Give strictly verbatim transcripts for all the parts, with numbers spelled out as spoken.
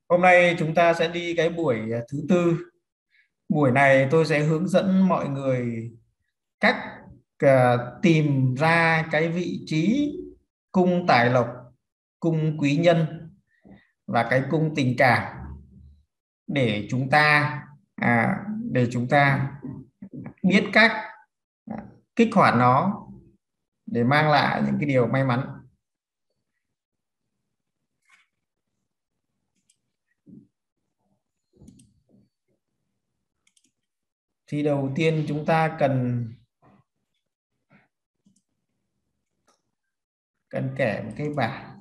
Hôm nay chúng ta sẽ đi cái buổi à, thứ tư. Buổi này tôi sẽ hướng dẫn mọi người cách à, tìm ra cái vị trí cung tài lộc, cung quý nhân và cái cung tình cảm để chúng ta à, để chúng ta biết cách à, kích hoạt nó để mang lại những cái điều may mắn. Thì đầu tiên chúng ta cần cần kẻ một cái bảng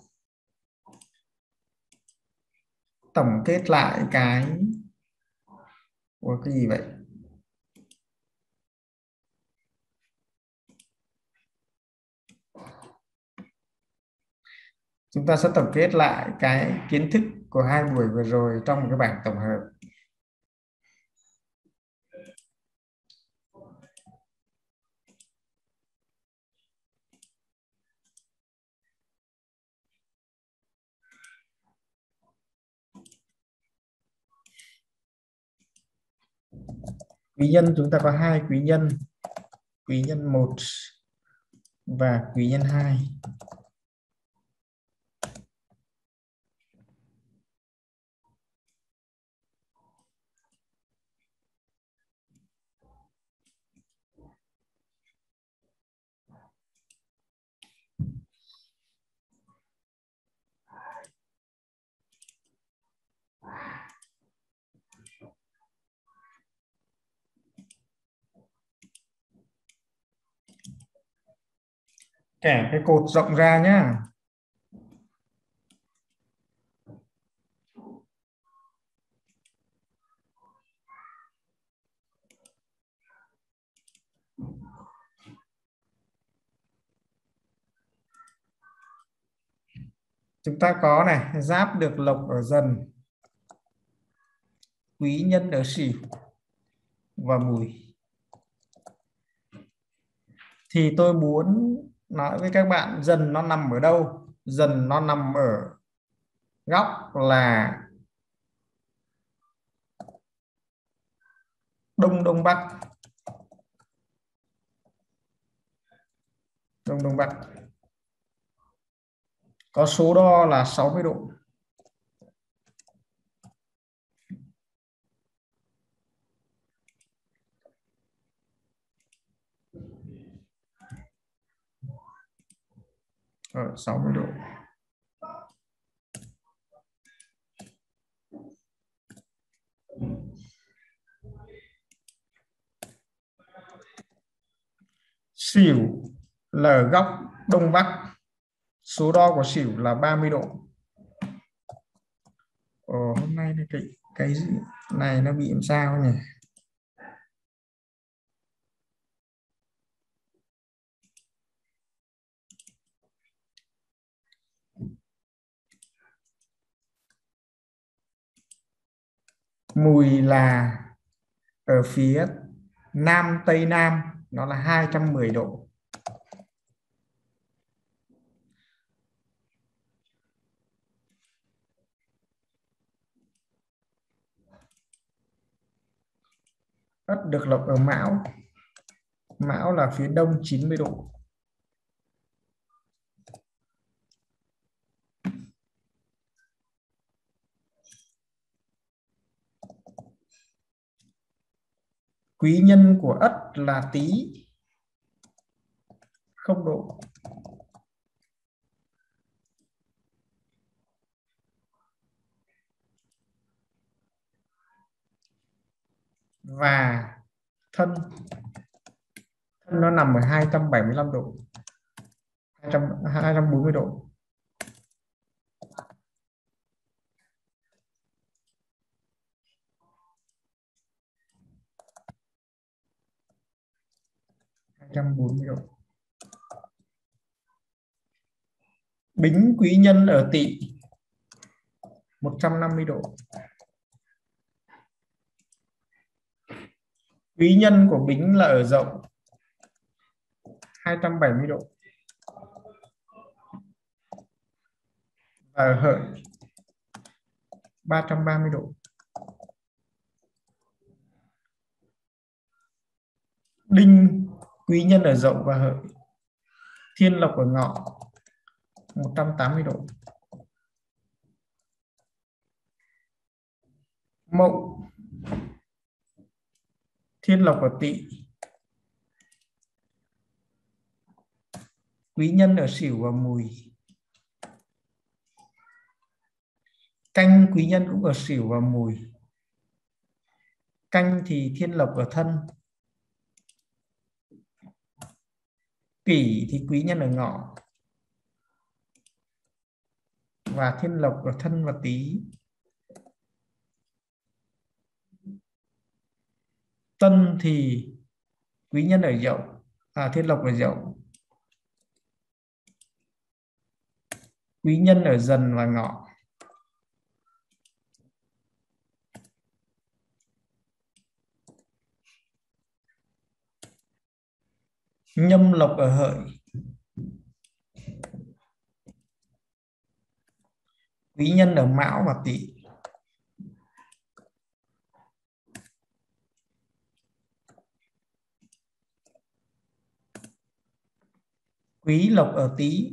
tổng kết lại cái của cái gì vậy. Chúng ta sẽ tổng kết lại cái kiến thức của hai buổi vừa rồi trong một cái bảng tổng hợp. Quý nhân chúng ta có hai quý nhân, quý nhân một và quý nhân hai. Kẻ cái cột rộng ra nhá. Chúng ta có này, giáp được lộc ở Dần, quý nhân ở Sửu và Mùi. Thì tôi muốn nói với các bạn Dần nó nằm ở đâu? Dần nó nằm ở góc là Đông Đông Bắc. Đông Đông Bắc. Có số đo là sáu mươi độ. Ở sáu mươi độ. Sửu là ở góc Đông Bắc. Số đo của Sửu là ba mươi độ. Ồ, hôm nay cái cái này nó bị làm sao nhỉ? Mùi là ở phía Nam Tây Nam, nó là hai trăm mười độ. Ất được lộc ở Mão. Mão là phía Đông chín mươi độ. Quý nhân của Ất là Tý, không độ. Và Thân, thân nó nằm ở hai trăm bảy mươi lăm độ, hai trăm, hai trăm bốn mươi độ. hai trăm bốn mươi độ. Bính quý nhân ở Tỵ, một trăm năm mươi độ. Quý nhân của Bính là ở Dậu, hai trăm bảy mươi độ. Và ở Hợi ba trăm ba mươi độ. Đinh, quý nhân ở Dậu và Hợi, thiên lộc ở Ngọ, một trăm tám mươi độ. Mậu, thiên lộc ở Tỵ, quý nhân ở Sửu và Mùi. Canh, quý nhân cũng ở Sửu và Mùi. Canh thì thiên lộc ở Thân. Kỷ thì quý nhân ở Ngọ và thiên lộc ở Thân và Tý. Tân thì quý nhân ở Dậu, à, thiên lộc ở Dậu, quý nhân ở Dần và Ngọ. Nhâm, lộc ở Hợi, quý nhân ở Mão và Tỵ. Quý lộc ở Tý,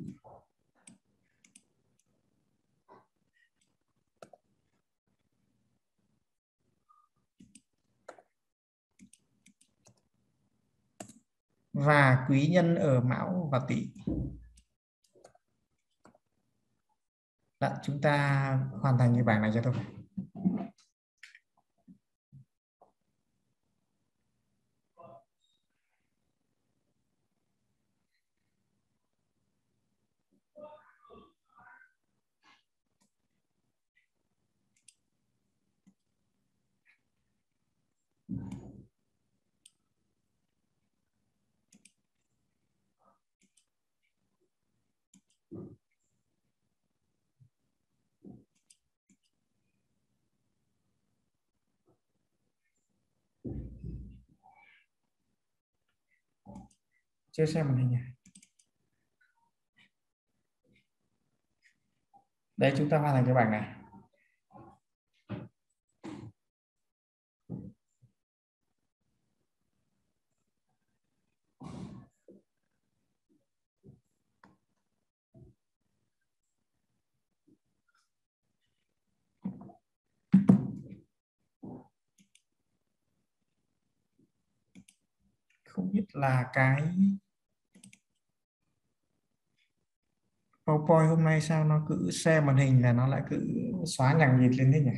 và quý nhân ở Mão và Tỵ. Đã, chúng ta hoàn thành cái bảng này cho tôi. Chia sẻ màn hình này. Đây, chúng ta hoàn thành cái bảng này. Không biết là cái PowerPoint hôm nay sao nó cứ share màn hình là nó lại cứ xóa nhằng nhịt lên thế nhỉ?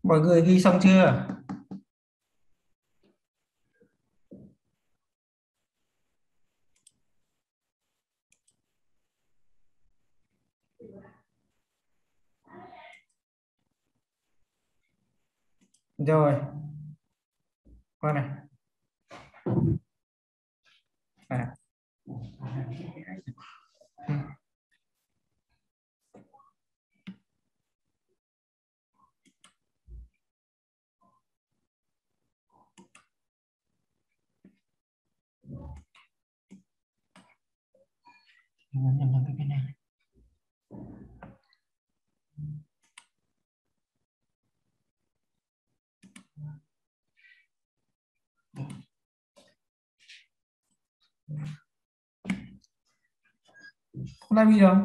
Mọi người ghi xong chưa? Rồi, coi này. À. Ừ. Nhầm, nhầm, nhầm cái bên này. Không làm gì đâu.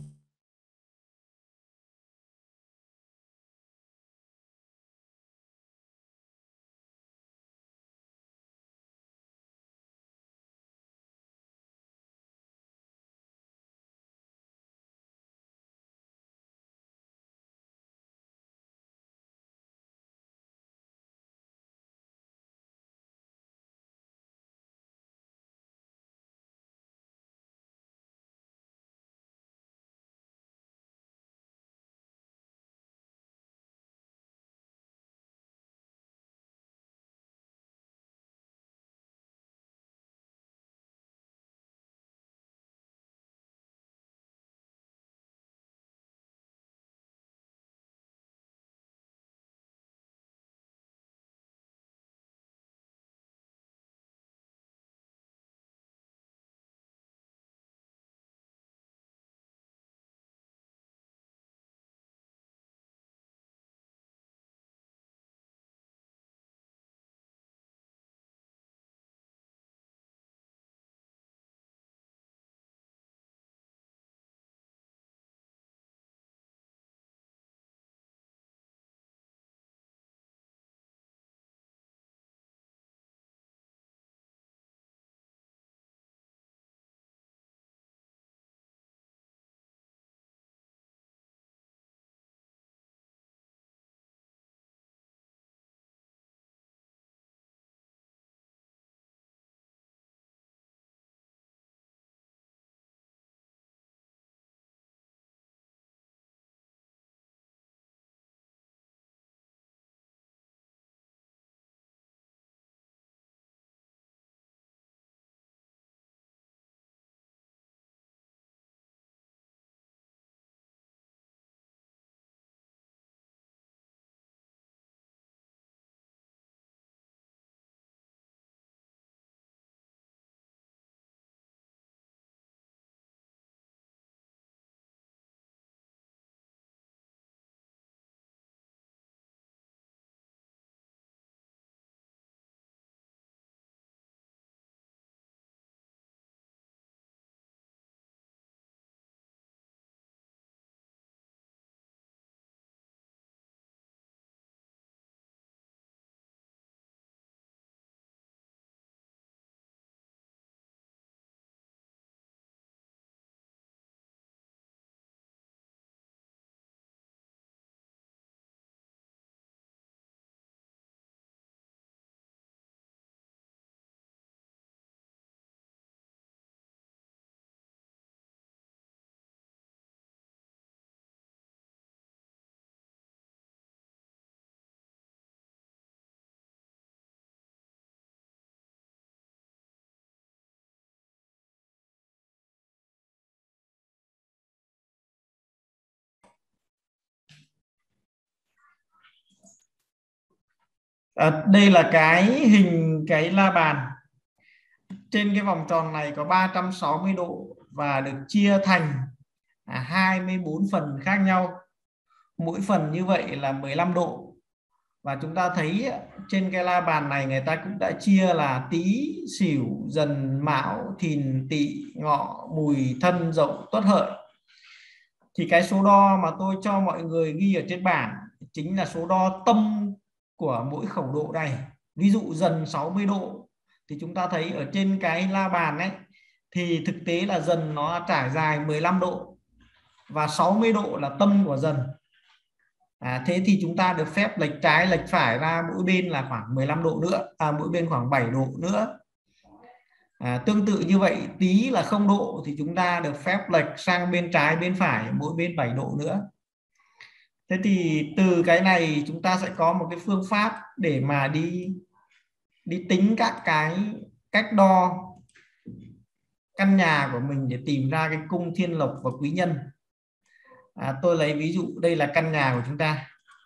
À, đây là cái hình cái la bàn. Trên cái vòng tròn này có ba trăm sáu mươi độ và được chia thành à, hai mươi bốn phần khác nhau. Mỗi phần như vậy là mười lăm độ. Và chúng ta thấy trên cái la bàn này người ta cũng đã chia là Tý, Sửu, Dần, Mão, Thìn, Tỵ, Ngọ, Mùi, Thân, Dậu, Tuất, Hợi. Thì cái số đo mà tôi cho mọi người ghi ở trên bảng chính là số đo tâm của mỗi khẩu độ này. Ví dụ Dần sáu mươi độ thì chúng ta thấy ở trên cái la bàn ấy thì thực tế là Dần nó trải dài mười lăm độ và sáu mươi độ là tâm của Dần. À, thế thì chúng ta được phép lệch trái lệch phải ra mỗi bên là khoảng mười lăm độ nữa, à, mỗi bên khoảng bảy độ nữa. À, tương tự như vậy tí là không độ thì chúng ta được phép lệch sang bên trái bên phải mỗi bên bảy độ nữa. Thế thì từ cái này chúng ta sẽ có một cái phương pháp để mà đi đi tính các cái cách đo căn nhà của mình để tìm ra cái cung thiên lộc và quý nhân. À, tôi lấy ví dụ đây là căn nhà của chúng ta,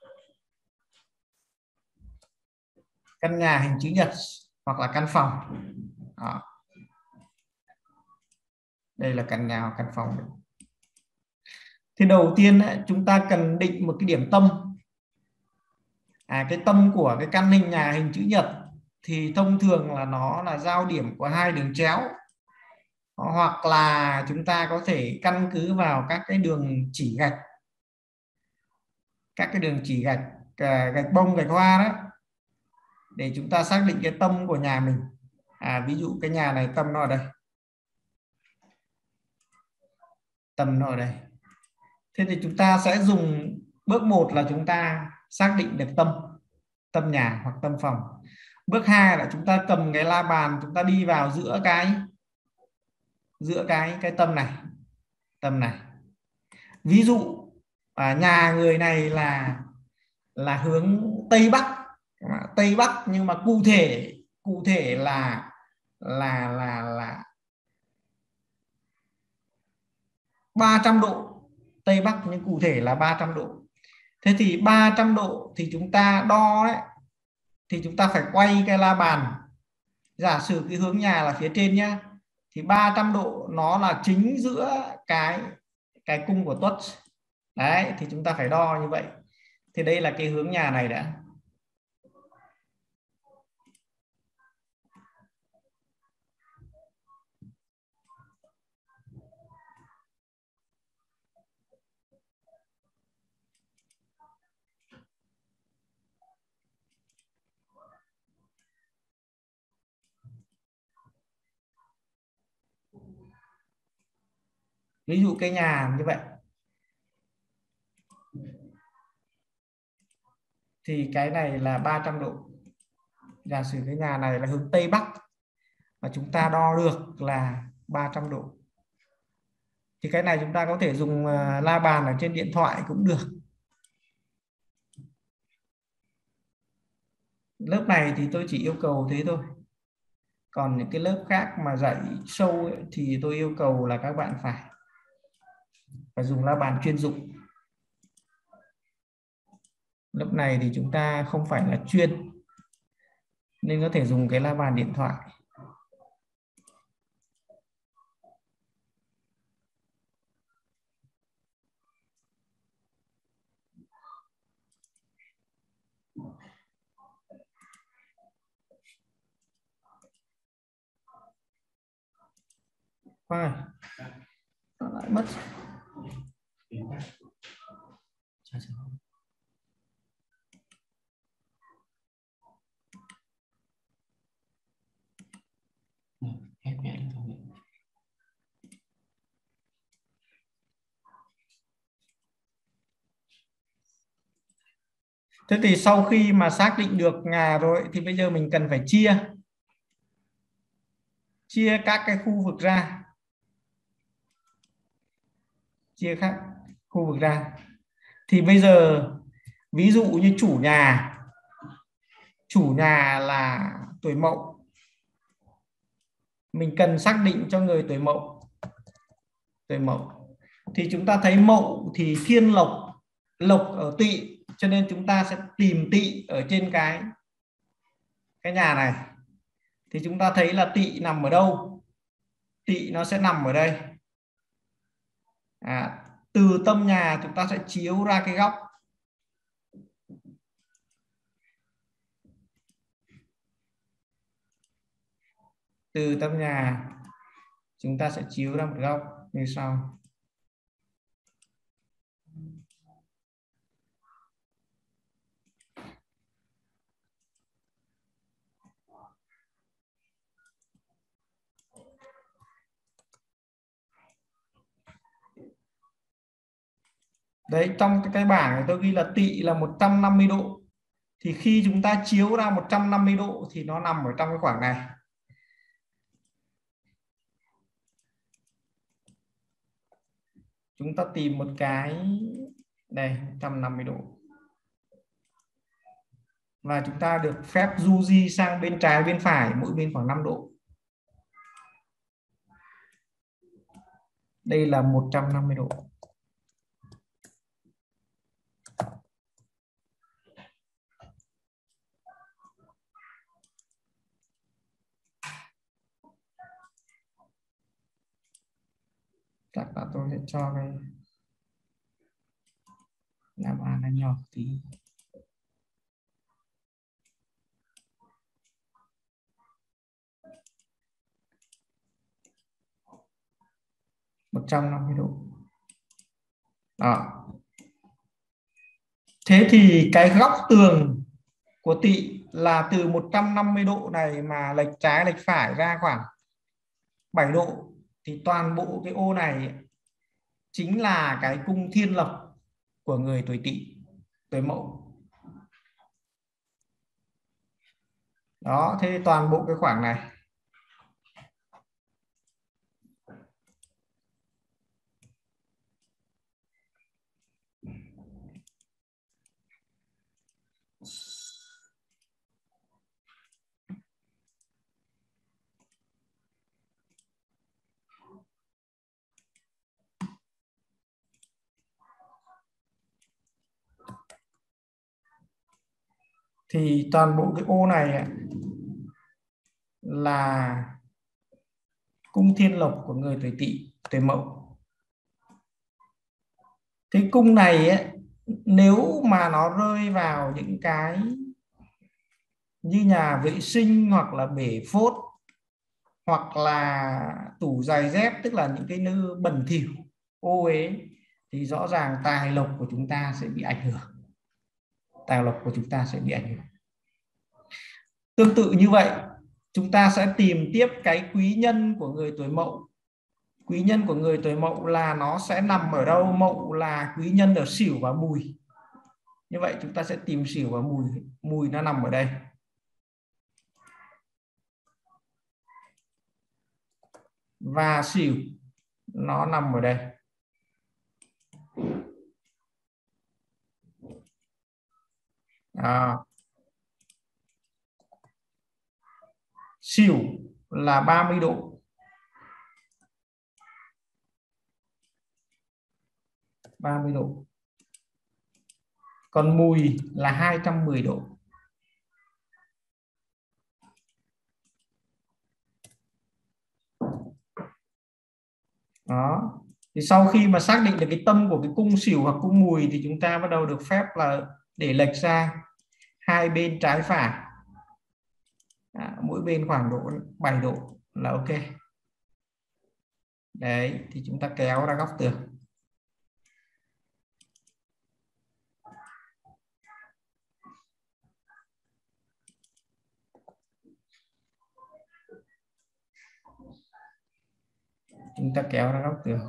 căn nhà hình chữ nhật hoặc là căn phòng. Đó. Đây là căn nhà hoặc căn phòng. Thì đầu tiên ấy, chúng ta cần định một cái điểm tâm. À, cái tâm của cái căn hình nhà hình chữ nhật thì thông thường là nó là giao điểm của hai đường chéo, hoặc là chúng ta có thể căn cứ vào các cái đường chỉ gạch, các cái đường chỉ gạch, à, gạch bông gạch hoa đó, để chúng ta xác định cái tâm của nhà mình. À, ví dụ cái nhà này tâm nó ở đây, tâm nó ở đây. Thế thì chúng ta sẽ dùng bước một là chúng ta xác định được tâm tâm nhà hoặc tâm phòng. Bước hai là chúng ta cầm cái la bàn, chúng ta đi vào giữa cái giữa cái cái tâm này, tâm này. Ví dụ à, nhà người này là là hướng tây bắc, tây bắc nhưng mà cụ thể cụ thể là là là là ba trăm độ tây bắc, nhưng cụ thể là ba trăm độ. Thế thì ba trăm độ thì chúng ta đo ấy, thì chúng ta phải quay cái la bàn. Giả sử cái hướng nhà là phía trên nhá, thì ba trăm độ nó là chính giữa cái cái cung của tuất. Đấy, thì chúng ta phải đo như vậy. Thì đây là cái hướng nhà này đã. Ví dụ cái nhà như vậy thì cái này là ba trăm độ. Giả sử cái nhà này là hướng tây bắc và chúng ta đo được là ba trăm độ. Thì cái này chúng ta có thể dùng la bàn ở trên điện thoại cũng được. Lớp này thì tôi chỉ yêu cầu thế thôi. Còn những cái lớp khác mà dạy sâu ấy, thì tôi yêu cầu là các bạn phải phải dùng la bàn chuyên dụng. Lớp này thì chúng ta không phải là chuyên nên có thể dùng cái la bàn điện thoại. Khoan này, nó lại mất. Thế thì sau khi mà xác định được nhà rồi thì bây giờ mình cần phải chia chia các cái khu vực ra, chia các khu vực ra. Thì bây giờ ví dụ như chủ nhà chủ nhà là tuổi Mậu, mình cần xác định cho người tuổi Mậu. Tuổi Mậu thì chúng ta thấy Mậu thì thiên lộc, lộc ở Tỵ, cho nên chúng ta sẽ tìm Tỵ ở trên cái cái nhà này. Thì chúng ta thấy là Tỵ nằm ở đâu? Tỵ nó sẽ nằm ở đây. À, từ tâm nhà chúng ta sẽ chiếu ra cái góc. Từ tâm nhà chúng ta sẽ chiếu ra một góc như sau. Đấy, trong cái, cái bảng này tôi ghi là tỵ là một trăm năm mươi độ, thì khi chúng ta chiếu ra một trăm năm mươi độ thì nó nằm ở trong cái khoảng này. Chúng ta tìm một cái đây một trăm năm mươi độ, và chúng ta được phép du di sang bên trái bên phải mỗi bên khoảng năm độ. Đây là một trăm năm mươi độ. Chắc là tôi sẽ cho cái làm án nó nhỏ tí. một trăm năm mươi độ. Đó. Thế thì cái góc tường của tỵ là từ một trăm năm mươi độ này mà lệch trái lệch phải ra khoảng bảy độ, thì toàn bộ cái ô này chính là cái cung thiên lộc của người tuổi Tỵ, tuổi Mậu. Đó, thế toàn bộ cái khoảng này thì toàn bộ cái ô này là cung thiên lộc của người tuổi Tỵ, tuổi Mậu. Cái cung này ấy, nếu mà nó rơi vào những cái như nhà vệ sinh hoặc là bể phốt hoặc là tủ giày dép, tức là những cái nơi bẩn thỉu ô uế, thì rõ ràng tài lộc của chúng ta sẽ bị ảnh hưởng. Tài lộc của chúng ta sẽ bị ảnh hưởng. Tương tự như vậy, chúng ta sẽ tìm tiếp cái quý nhân của người tuổi Mậu. Quý nhân của người tuổi Mậu là nó sẽ nằm ở đâu? Mậu là quý nhân ở Sửu và Mùi. Như vậy chúng ta sẽ tìm Sửu và Mùi. Mùi nó nằm ở đây. Và Sửu nó nằm ở đây. À, Sửu là ba mươi độ. ba mươi độ. Còn Mùi là hai trăm mười độ. Đó. Thì sau khi mà xác định được cái tâm của cái cung Sửu hoặc cung Mùi thì chúng ta bắt đầu được phép là để lệch ra hai bên trái phải. À, mỗi bên khoảng độ bảy độ là ok. Đấy, thì chúng ta kéo ra góc tường. Chúng ta kéo ra góc tường.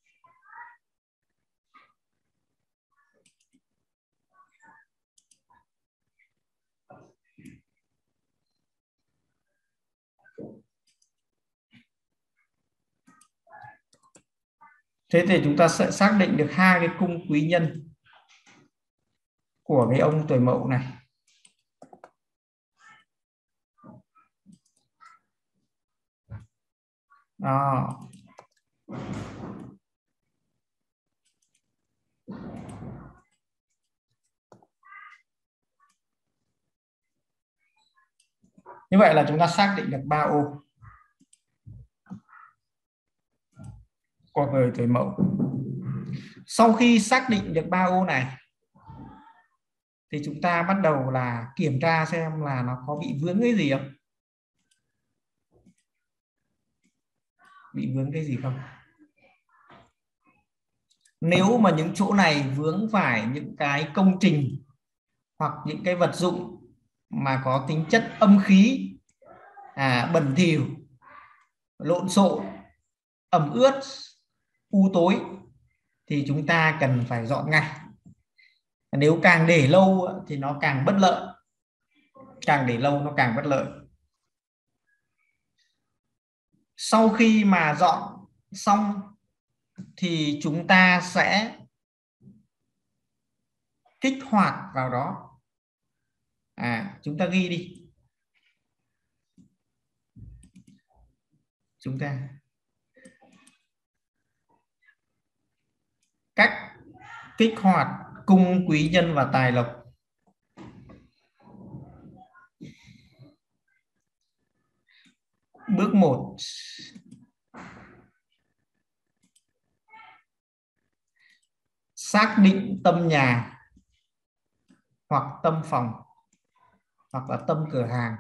Thế thì chúng ta sẽ xác định được hai cái cung quý nhân của cái ông tuổi Mậu này. Đó. Như vậy là chúng ta xác định được ba ô của người tuổi Mậu. Sau khi xác định được ba ô này thì chúng ta bắt đầu là kiểm tra xem là nó có bị vướng cái gì không. Bị vướng cái gì không? Nếu mà những chỗ này vướng phải những cái công trình hoặc những cái vật dụng mà có tính chất âm khí, à, bẩn thỉu, lộn xộn, ẩm ướt, u tối, thì chúng ta cần phải dọn ngay. Nếu càng để lâu thì nó càng bất lợi, càng để lâu nó càng bất lợi. Sau khi mà dọn xong thì chúng ta sẽ kích hoạt vào đó. À, chúng ta ghi đi. Chúng ta cách kích hoạt cung quý nhân và tài lộc. Bước một, xác định tâm nhà hoặc tâm phòng hoặc là tâm cửa hàng.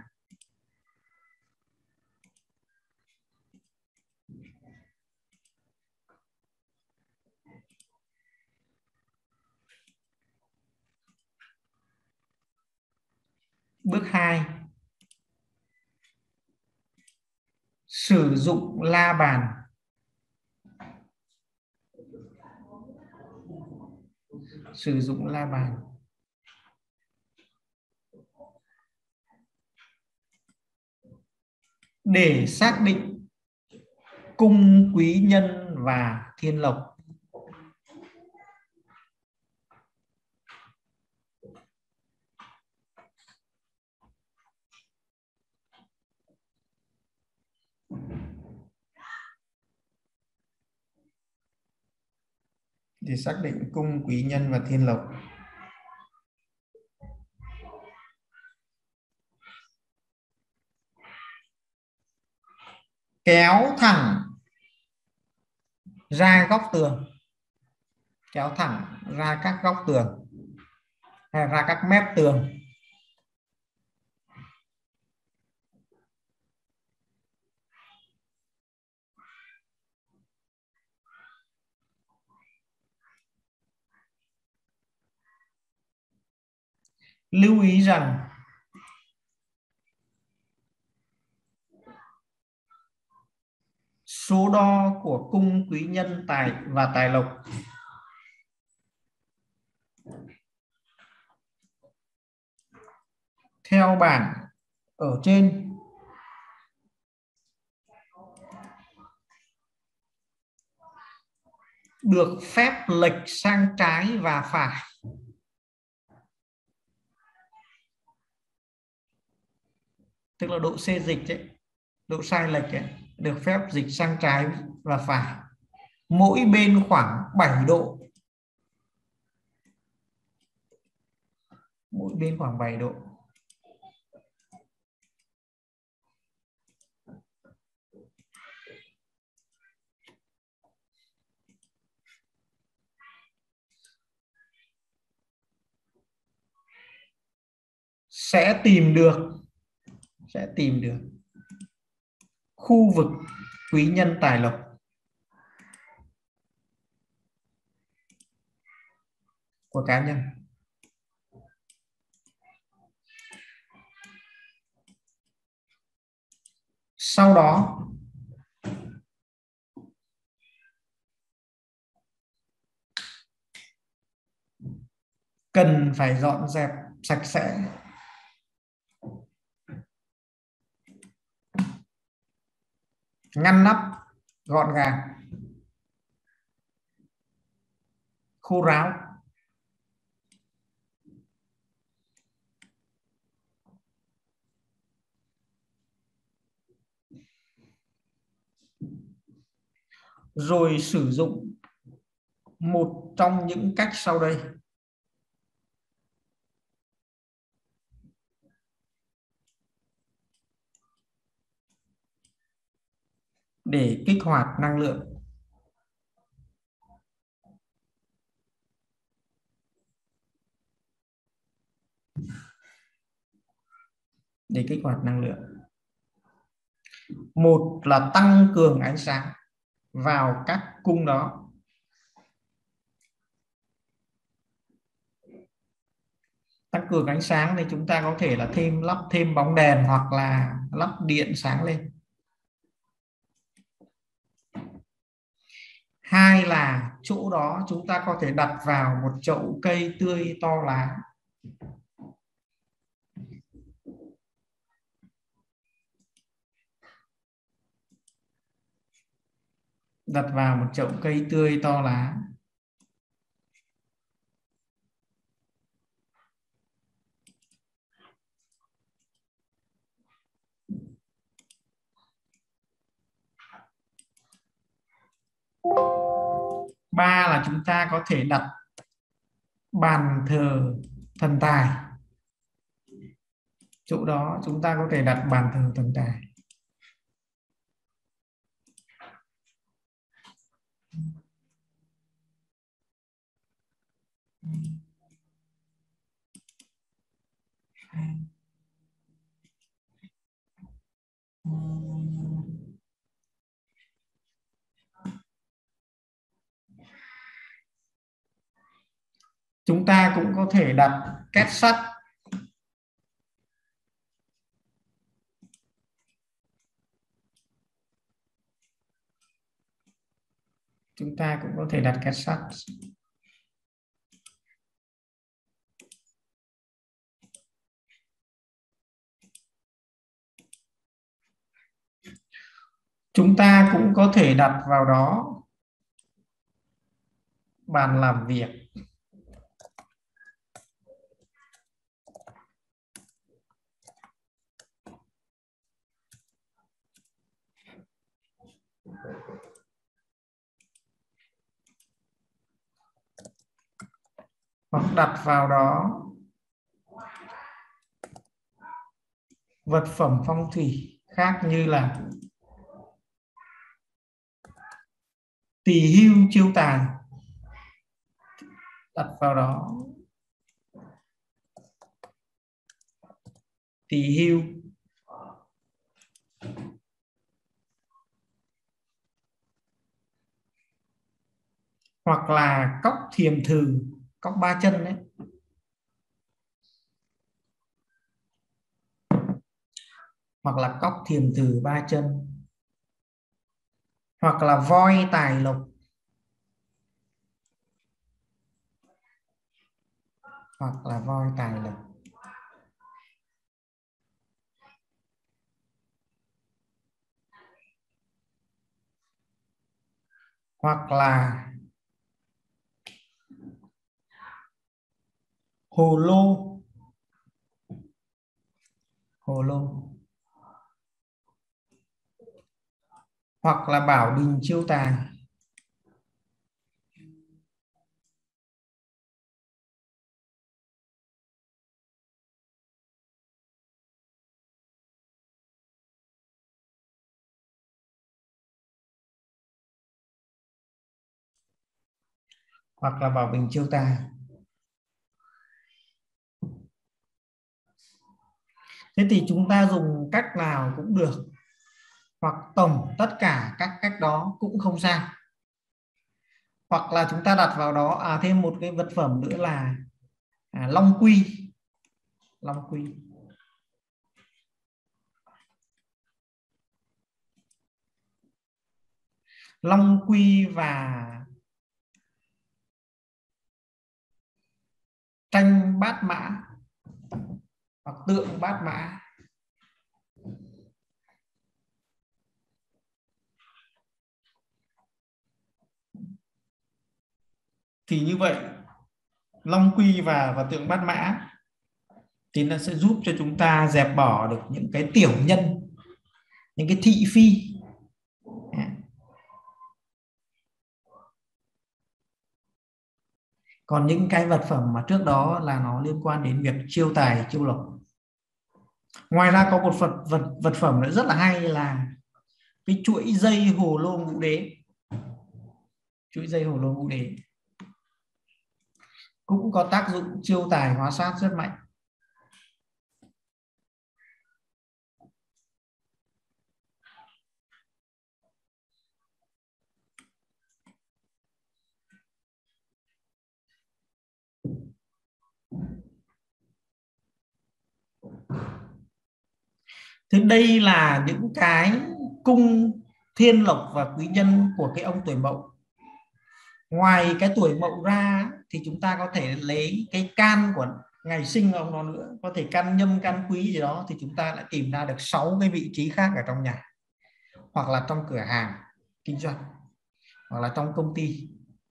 Bước hai, sử dụng la bàn. Sử dụng la bàn. Để xác định cung quý nhân và thiên lộc. Để xác định cung quý nhân và thiên lộc. Kéo thẳng ra góc tường. Kéo thẳng ra các góc tường hay ra các mép tường. Lưu ý rằng số đo của cung quý nhân tài và tài lộc theo bảng ở trên được phép lệch sang trái và phải. Tức là độ xê dịch ấy, độ sai lệch ấy, được phép dịch sang trái và phải. Mỗi bên khoảng bảy độ. Mỗi bên khoảng bảy độ. Sẽ tìm được sẽ tìm được khu vực quý nhân tài lộc của cá nhân. Sau đó cần phải dọn dẹp sạch sẽ ngăn nắp gọn gàng, khô ráo. Rồi sử dụng một trong những cách sau đây để kích hoạt năng lượng. Để kích hoạt năng lượng. Một là tăng cường ánh sáng vào các cung đó. Tăng cường ánh sáng thì chúng ta có thể là thêm lắp thêm bóng đèn hoặc là lắp điện sáng lên. Hai là chỗ đó chúng ta có thể đặt vào một chậu cây tươi to lá. Đặt vào một chậu cây tươi to lá. Ba là chúng ta có thể đặt bàn thờ thần tài. Chỗ đó chúng ta có thể đặt bàn thờ thần tài. Chúng ta cũng có thể đặt két sắt. Chúng ta cũng có thể đặt két sắt. Chúng ta cũng có thể đặt vào đó bàn làm việc. Hoặc đặt vào đó vật phẩm phong thủy khác như là tỳ hưu chiêu tài. Đặt vào đó tỳ hưu. Hoặc là cốc thiềm thử, cốc ba chân đấy. Hoặc là cốc thiềm thử ba chân. Hoặc là voi tài lộc. Hoặc là voi tài lộc. Hoặc là hồ lô. Hồ lô. Hoặc là bảo bình chiêu tài. Hoặc là bảo bình chiêu tài. Thế thì chúng ta dùng cách nào cũng được, hoặc tổng tất cả các cách đó cũng không sao. Hoặc là chúng ta đặt vào đó à, thêm một cái vật phẩm nữa là à, long quy. Long quy. Long quy và tranh bát mã hoặc tượng bát mã. Thì như vậy long quy và và tượng bát mã thì nó sẽ giúp cho chúng ta dẹp bỏ được những cái tiểu nhân, những cái thị phi. Còn những cái vật phẩm mà trước đó là nó liên quan đến việc chiêu tài chiêu lộc. Ngoài ra có một vật vật vật phẩm nữa rất là hay là cái chuỗi dây hồ lô ngũ đế. Chuỗi dây hồ lô ngũ đế cũng có tác dụng chiêu tài hóa sát rất mạnh. Thế đây là những cái cung thiên lộc và quý nhân của cái ông tuổi Mậu. Ngoài cái tuổi Mậu ra thì chúng ta có thể lấy cái can của ngày sinh ông đó nữa, có thể can Nhâm, can Quý gì đó, thì chúng ta lại tìm ra được sáu cái vị trí khác ở trong nhà, hoặc là trong cửa hàng kinh doanh, hoặc là trong công ty.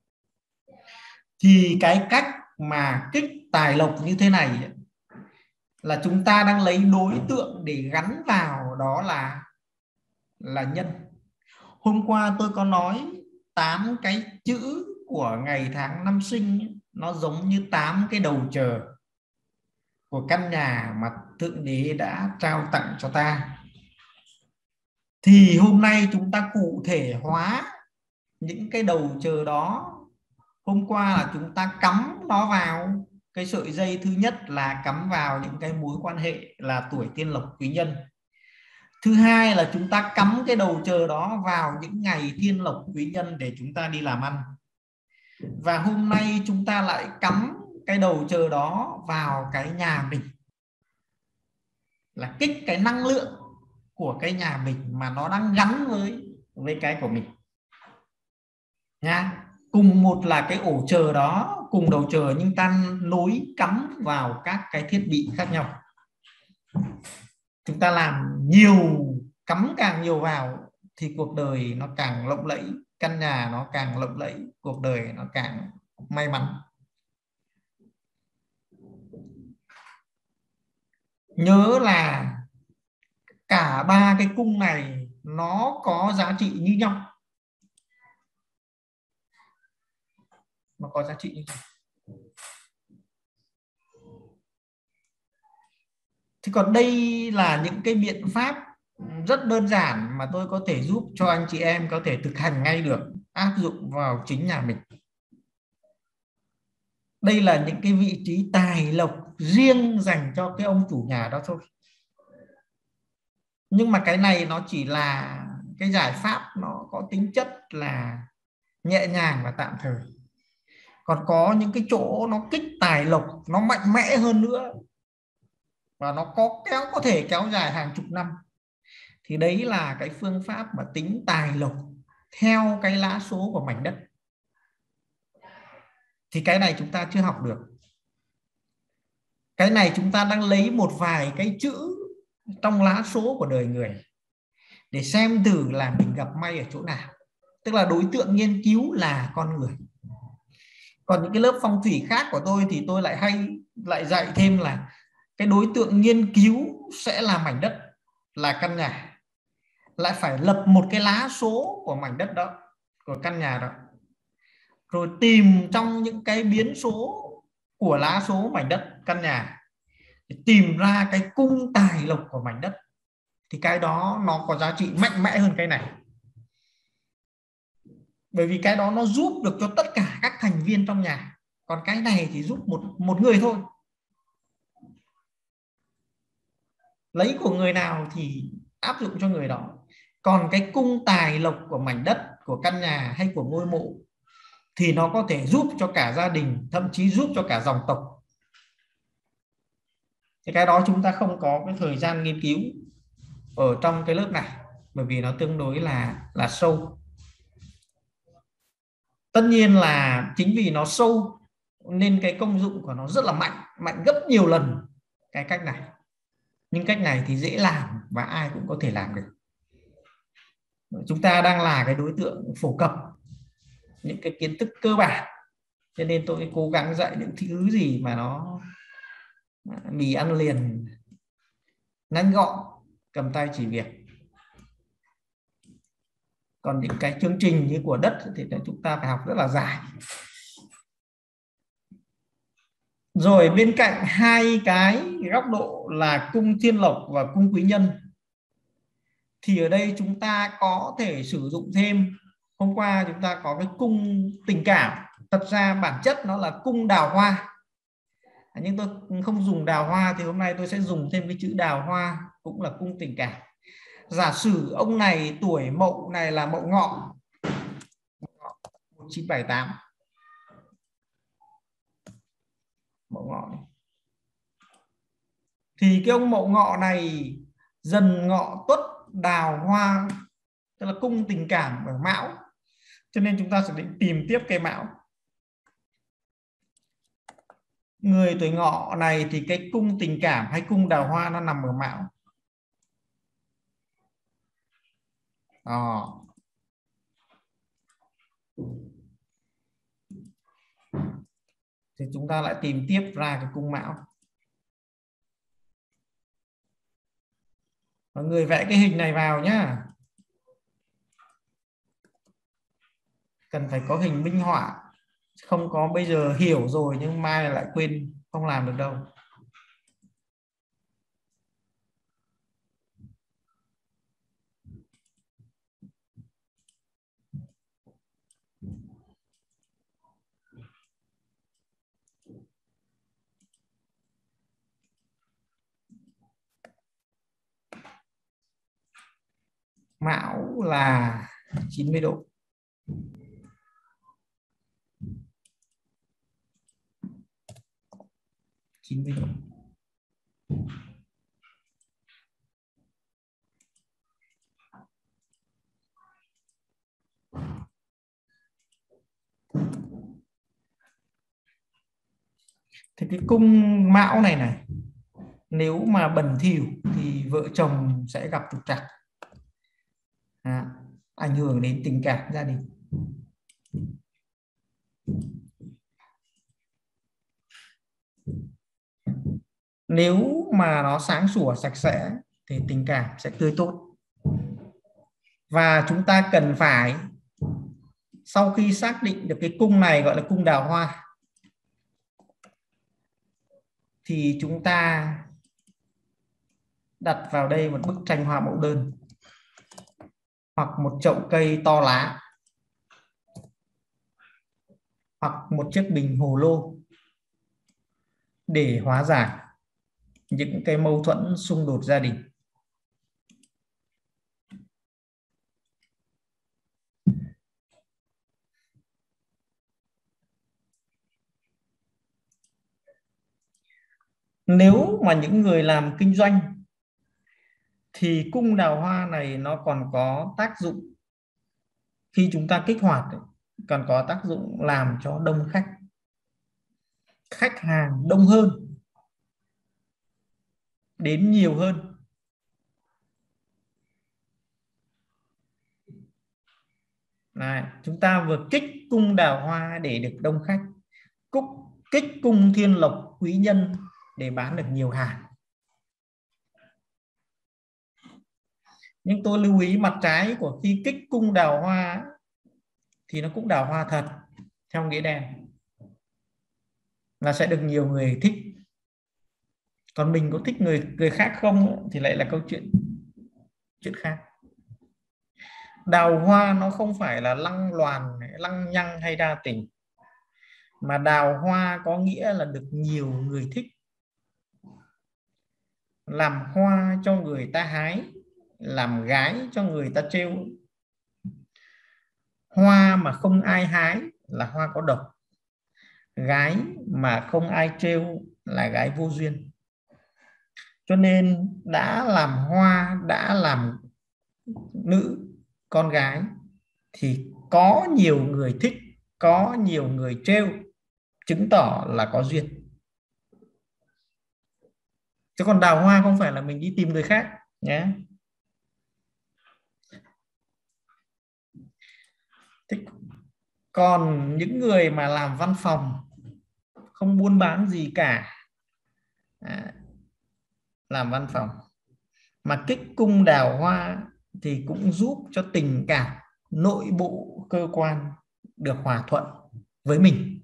Thì cái cách mà kích tài lộc như thế này là chúng ta đang lấy đối tượng để gắn vào, đó là là nhân. Hôm qua tôi có nói tám cái chữ của ngày tháng năm sinh nó giống như tám cái đầu chờ của căn nhà mà Thượng Đế đã trao tặng cho ta. Thì hôm nay chúng ta cụ thể hóa những cái đầu chờ đó. Hôm qua là chúng ta cắm nó vào cái sợi dây thứ nhất, là cắm vào những cái mối quan hệ là tuổi Tiên Lộc Quý Nhân. Thứ hai là chúng ta cắm cái đầu chờ đó vào những ngày Thiên Lộc Quý Nhân để chúng ta đi làm ăn. Và hôm nay chúng ta lại cắm cái đầu chờ đó vào cái nhà mình, là kích cái năng lượng của cái nhà mình mà nó đang gắn với với cái của mình nha. Cùng một là cái ổ chờ đó, cùng đầu chờ, nhưng ta nối cắm vào các cái thiết bị khác nhau. Chúng ta làm nhiều, cắm càng nhiều vào thì cuộc đời nó càng lộng lẫy, căn nhà nó càng lộng lẫy, cuộc đời nó càng may mắn. Nhớ là cả ba cái cung này nó có giá trị như nhau. Nó có giá trị như nhau. Thì còn đây là những cái biện pháp rất đơn giản mà tôi có thể giúp cho anh chị em có thể thực hành ngay được, áp dụng vào chính nhà mình. Đây là những cái vị trí tài lộc riêng dành cho cái ông chủ nhà đó thôi. Nhưng mà cái này nó chỉ là cái giải pháp, nó có tính chất là nhẹ nhàng và tạm thời. Còn có những cái chỗ nó kích tài lộc nó mạnh mẽ hơn nữa, và nó có kéo có thể kéo dài hàng chục năm, thì đấy là cái phương pháp mà tính tài lộc theo cái lá số của mảnh đất. Thì cái này chúng ta chưa học được. Cái này chúng ta đang lấy một vài cái chữ trong lá số của đời người để xem thử là mình gặp may ở chỗ nào. Tức là đối tượng nghiên cứu là con người. Còn những cái lớp phong thủy khác của tôi thì tôi lại hay lại dạy thêm là cái đối tượng nghiên cứu sẽ là mảnh đất, là căn nhà. Lại phải lập một cái lá số của mảnh đất đó, của căn nhà đó, rồi tìm trong những cái biến số của lá số mảnh đất căn nhà để tìm ra cái cung tài lộc của mảnh đất. Thì cái đó nó có giá trị mạnh mẽ hơn cái này, bởi vì cái đó nó giúp được cho tất cả các thành viên trong nhà. Còn cái này thì giúp một một người thôi, lấy của người nào thì áp dụng cho người đó. Còn cái cung tài lộc của mảnh đất, của căn nhà hay của ngôi mộ thì nó có thể giúp cho cả gia đình, thậm chí giúp cho cả dòng tộc. Thì cái đó chúng ta không có cái thời gian nghiên cứu ở trong cái lớp này, bởi vì nó tương đối là là sâu. Tất nhiên là chính vì nó sâu nên cái công dụng của nó rất là mạnh, mạnh gấp nhiều lần cái cách này. Nhưng cách này thì dễ làm và ai cũng có thể làm được. Chúng ta đang là cái đối tượng phổ cập những cái kiến thức cơ bản, cho nên tôi cố gắng dạy những thứ gì mà nó mì ăn liền, ngắn gọn, cầm tay chỉ việc. Còn những cái chương trình như của đất thì chúng ta phải học rất là dài. Rồi bên cạnh hai cái góc độ là cung thiên lộc và cung quý nhân, thì ở đây chúng ta có thể sử dụng thêm. Hôm qua chúng ta có cái cung tình cảm, thật ra bản chất nó là cung đào hoa, nhưng tôi không dùng đào hoa thì hôm nay tôi sẽ dùng thêm cái chữ đào hoa, cũng là cung tình cảm. Giả sử ông này tuổi Mậu này là Mậu Ngọ một chín bảy tám, Mậu Ngọ này. Thì cái ông Mậu Ngọ này Dần Ngọ Tuất Đào Hoa, tức là cung tình cảm ở Mão, Cho nên chúng ta sẽ định tìm tiếp cây Mão. Người tuổi Ngọ này thì cái cung tình cảm hay cung đào hoa nó nằm ở Mão. Đó. Thì chúng ta lại tìm tiếp ra cái cung Mão. Mọi người vẽ cái hình này vào nhá. Cần phải có hình minh họa. Không có bây giờ hiểu rồi nhưng mai lại quên, không làm được đâu. Mão là chín mươi độ. chín mươi độ. Thì cái cung Mão này này, nếu mà bẩn thỉu thì vợ chồng sẽ gặp trục trặc, à, ảnh hưởng đến tình cảm gia đình. Nếu mà nó sáng sủa sạch sẽ thì tình cảm sẽ tươi tốt. Và chúng ta cần phải, sau khi xác định được cái cung này gọi là cung đào hoa, thì chúng ta đặt vào đây một bức tranh hoa mẫu đơn hoặc một chậu cây to lá hoặc một chiếc bình hồ lô để hóa giải những cái mâu thuẫn xung đột gia đình. Nếu mà những người làm kinh doanh thì cung đào hoa này nó còn có tác dụng, khi chúng ta kích hoạt ấy, còn có tác dụng làm cho đông khách, khách hàng đông hơn, đến nhiều hơn. Này, chúng ta vừa kích cung đào hoa để được đông khách, cúc kích cung thiên lộc quý nhân để bán được nhiều hàng. Nhưng tôi lưu ý mặt trái của khi kích cung đào hoa thì nó cũng đào hoa thật theo nghĩa đen, là sẽ được nhiều người thích. Còn mình có thích người người khác không thì lại là câu chuyện chuyện khác. Đào hoa nó không phải là lăng loàn, lăng nhăng hay đa tình, mà đào hoa có nghĩa là được nhiều người thích. Làm hoa cho người ta hái, làm gái cho người ta trêu. Hoa mà không ai hái là hoa có độc, gái mà không ai trêu là gái vô duyên. Cho nên đã làm hoa, đã làm nữ, con gái thì có nhiều người thích, có nhiều người trêu, chứng tỏ là có duyên. Chứ còn đào hoa không phải là mình đi tìm người khác nhé. Còn những người mà làm văn phòng, không buôn bán gì cả, à, làm văn phòng mà kích cung đào hoa thì cũng giúp cho tình cảm nội bộ cơ quan được hòa thuận với mình.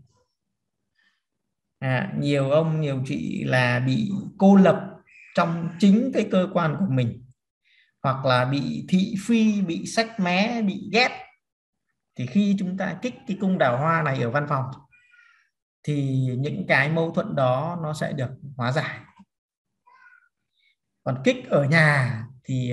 À, nhiều ông nhiều chị là bị cô lập trong chính cái cơ quan của mình, hoặc là bị thị phi, bị sách mé, bị ghét. Thì khi chúng ta kích cái cung đào hoa này ở văn phòng thì những cái mâu thuẫn đó nó sẽ được hóa giải. Còn kích ở nhà thì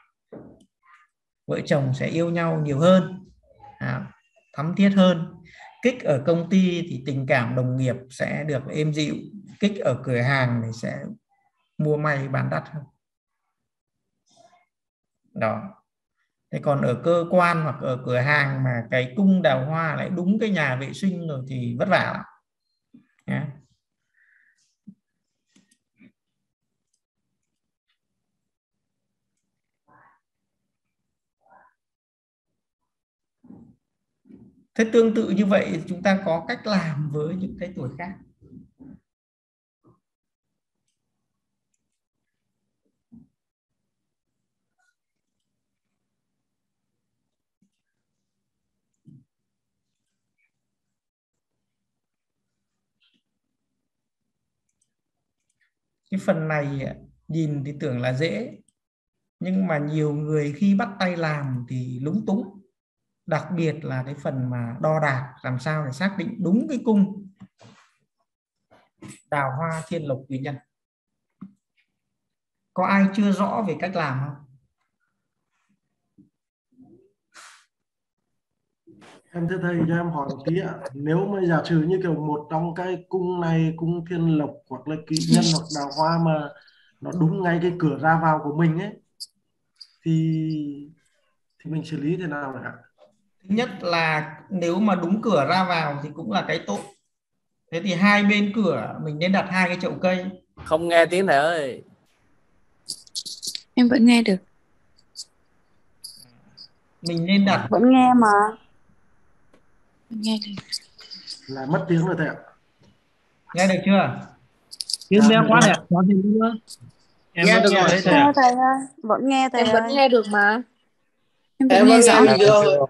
vợ chồng sẽ yêu nhau nhiều hơn, à, thắm thiết hơn. Kích ở công ty thì tình cảm đồng nghiệp sẽ được êm dịu. Kích ở cửa hàng thì sẽ mua may bán đắt hơn. Đó. Thế còn ở cơ quan hoặc ở cửa hàng mà cái cung đào hoa lại đúng cái nhà vệ sinh rồi thì vất vả lắm nhé. Thế tương tự như vậy chúng ta có cách làm với những cái tuổi khác. Cái phần này nhìn thì tưởng là dễ, nhưng mà nhiều người khi bắt tay làm thì lúng túng. Đặc biệt là cái phần mà đo đạc làm sao để xác định đúng cái cung đào hoa thiên lộc quý nhân. Có ai chưa rõ về cách làm không? Em thưa thầy cho em hỏi một tí ạ. Nếu mà giả sử như kiểu một trong cái cung này, cung thiên lộc hoặc là kỷ nhân hoặc đào hoa mà nó đúng ngay cái cửa ra vào của mình ấy, thì thì mình xử lý thế nào ạ? Thứ nhất là nếu mà đúng cửa ra vào thì cũng là cái tốt. Thế thì hai bên cửa mình nên đặt hai cái chậu cây. Không nghe tiếng thầy ơi. Em vẫn nghe được. Mình nên đặt Vẫn nghe mà. Vẫn nghe được. Là mất tiếng rồi thầy ạ. nghe được chưa? Tiếng bé Dạ, quá được. thầy ạ. Nói thêm nữa. Em Nghe vẫn được nghe rồi. thấy thầy Nghe ạ. thầy ơi, vẫn nghe thầy Em vẫn ơi. nghe được mà. Em vẫn Em nghe vẫn rõ. nghe bình thường.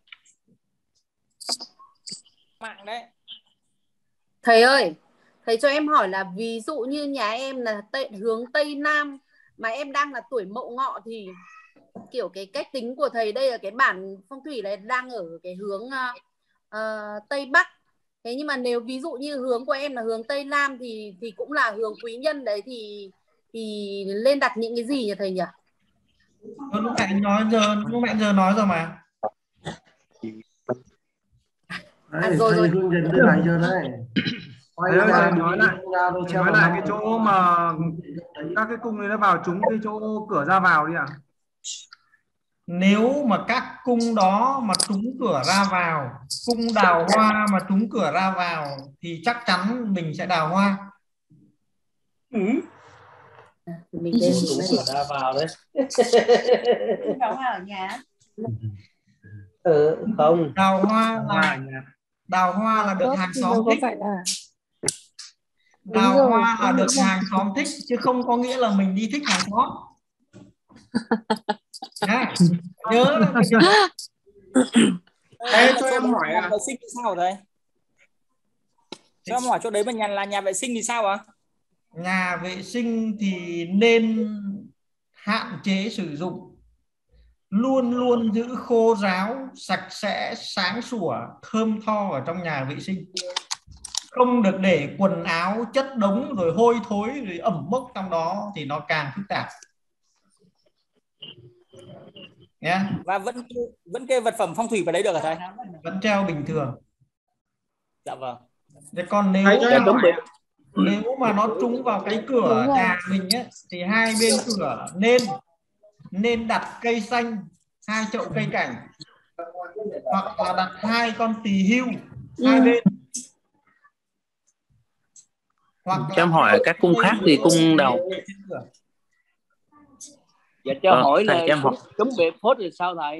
Mạng đấy. Thầy ơi, thầy cho em hỏi là ví dụ như nhà em là tây, hướng Tây Nam mà em đang là tuổi Mậu Ngọ thì kiểu cái cách tính của thầy đây là cái bản phong thủy này đang ở cái hướng uh, uh, Tây Bắc. Thế nhưng mà nếu ví dụ như hướng của em là hướng Tây Nam thì thì cũng là hướng quý nhân đấy thì thì lên đặt những cái gì nhỉ thầy nhỉ? Ờ, lúc nãy nói giờ lúc nãy giờ nói rồi mà. Đấy, À, rồi thầy rồi. hướng dẫn từ nãy giờ đấy. Quay Thầy ơi, ra thầy đúng nói cái lại. cung ra rồi Thầy xem nói nó lại nằm cái ở chỗ mà các cái cung này nó vào trúng cái chỗ cửa ra vào đi ạ. Nếu mà các cung đó mà trúng cửa ra vào, cung đào hoa mà trúng cửa ra vào thì chắc chắn mình sẽ đào hoa. Ừ. Mình lên Trúng cửa ra vào đấy. Đào hoa ở nhà. Ừ, không. Đào hoa Hoa là ở nhà. đào hoa là được Tốt hàng thì xóm đâu có thích. phải là. Đúng Đào rồi, hoa là em nghĩ được là hàng xóm thích chứ không có nghĩa là mình đi thích hàng xóm. Nhá. Nhớ cái điều đó. Ê, cho em hỏi nhà vệ sinh thì sao thầy? Cho em hỏi chỗ đấy mà nhà là nhà vệ sinh thì sao ạ? Nhà vệ sinh thì nên hạn chế sử dụng, luôn luôn giữ khô ráo, sạch sẽ, sáng sủa, thơm tho ở trong nhà vệ sinh. Không được để quần áo chất đống rồi hôi thối rồi ẩm mốc trong đó thì nó càng phức tạp nhé. Và vẫn vẫn kê vật phẩm phong thủy vào đấy được hả thầy? Vẫn treo bình thường. Dạ vâng. Thế còn nếu Thầy cho em hỏi. nếu mà nó trúng vào cái đúng cửa rồi. nhà mình ấy, thì hai bên cửa nên nên đặt cây xanh, hai chậu cây cảnh, hoặc là đặt hai con tỳ hưu hai bên, hoặc Cho em là hỏi các cung khác thì cung đầu. Dạ cho Ờ, hỏi thầy là cho em hỏi. trúng bệ phốt thì sao thầy?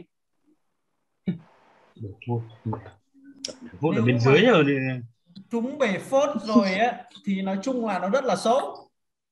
Phốt ở bên dưới rồi thì trúng bể phốt rồi á thì nói chung là nó rất là xấu.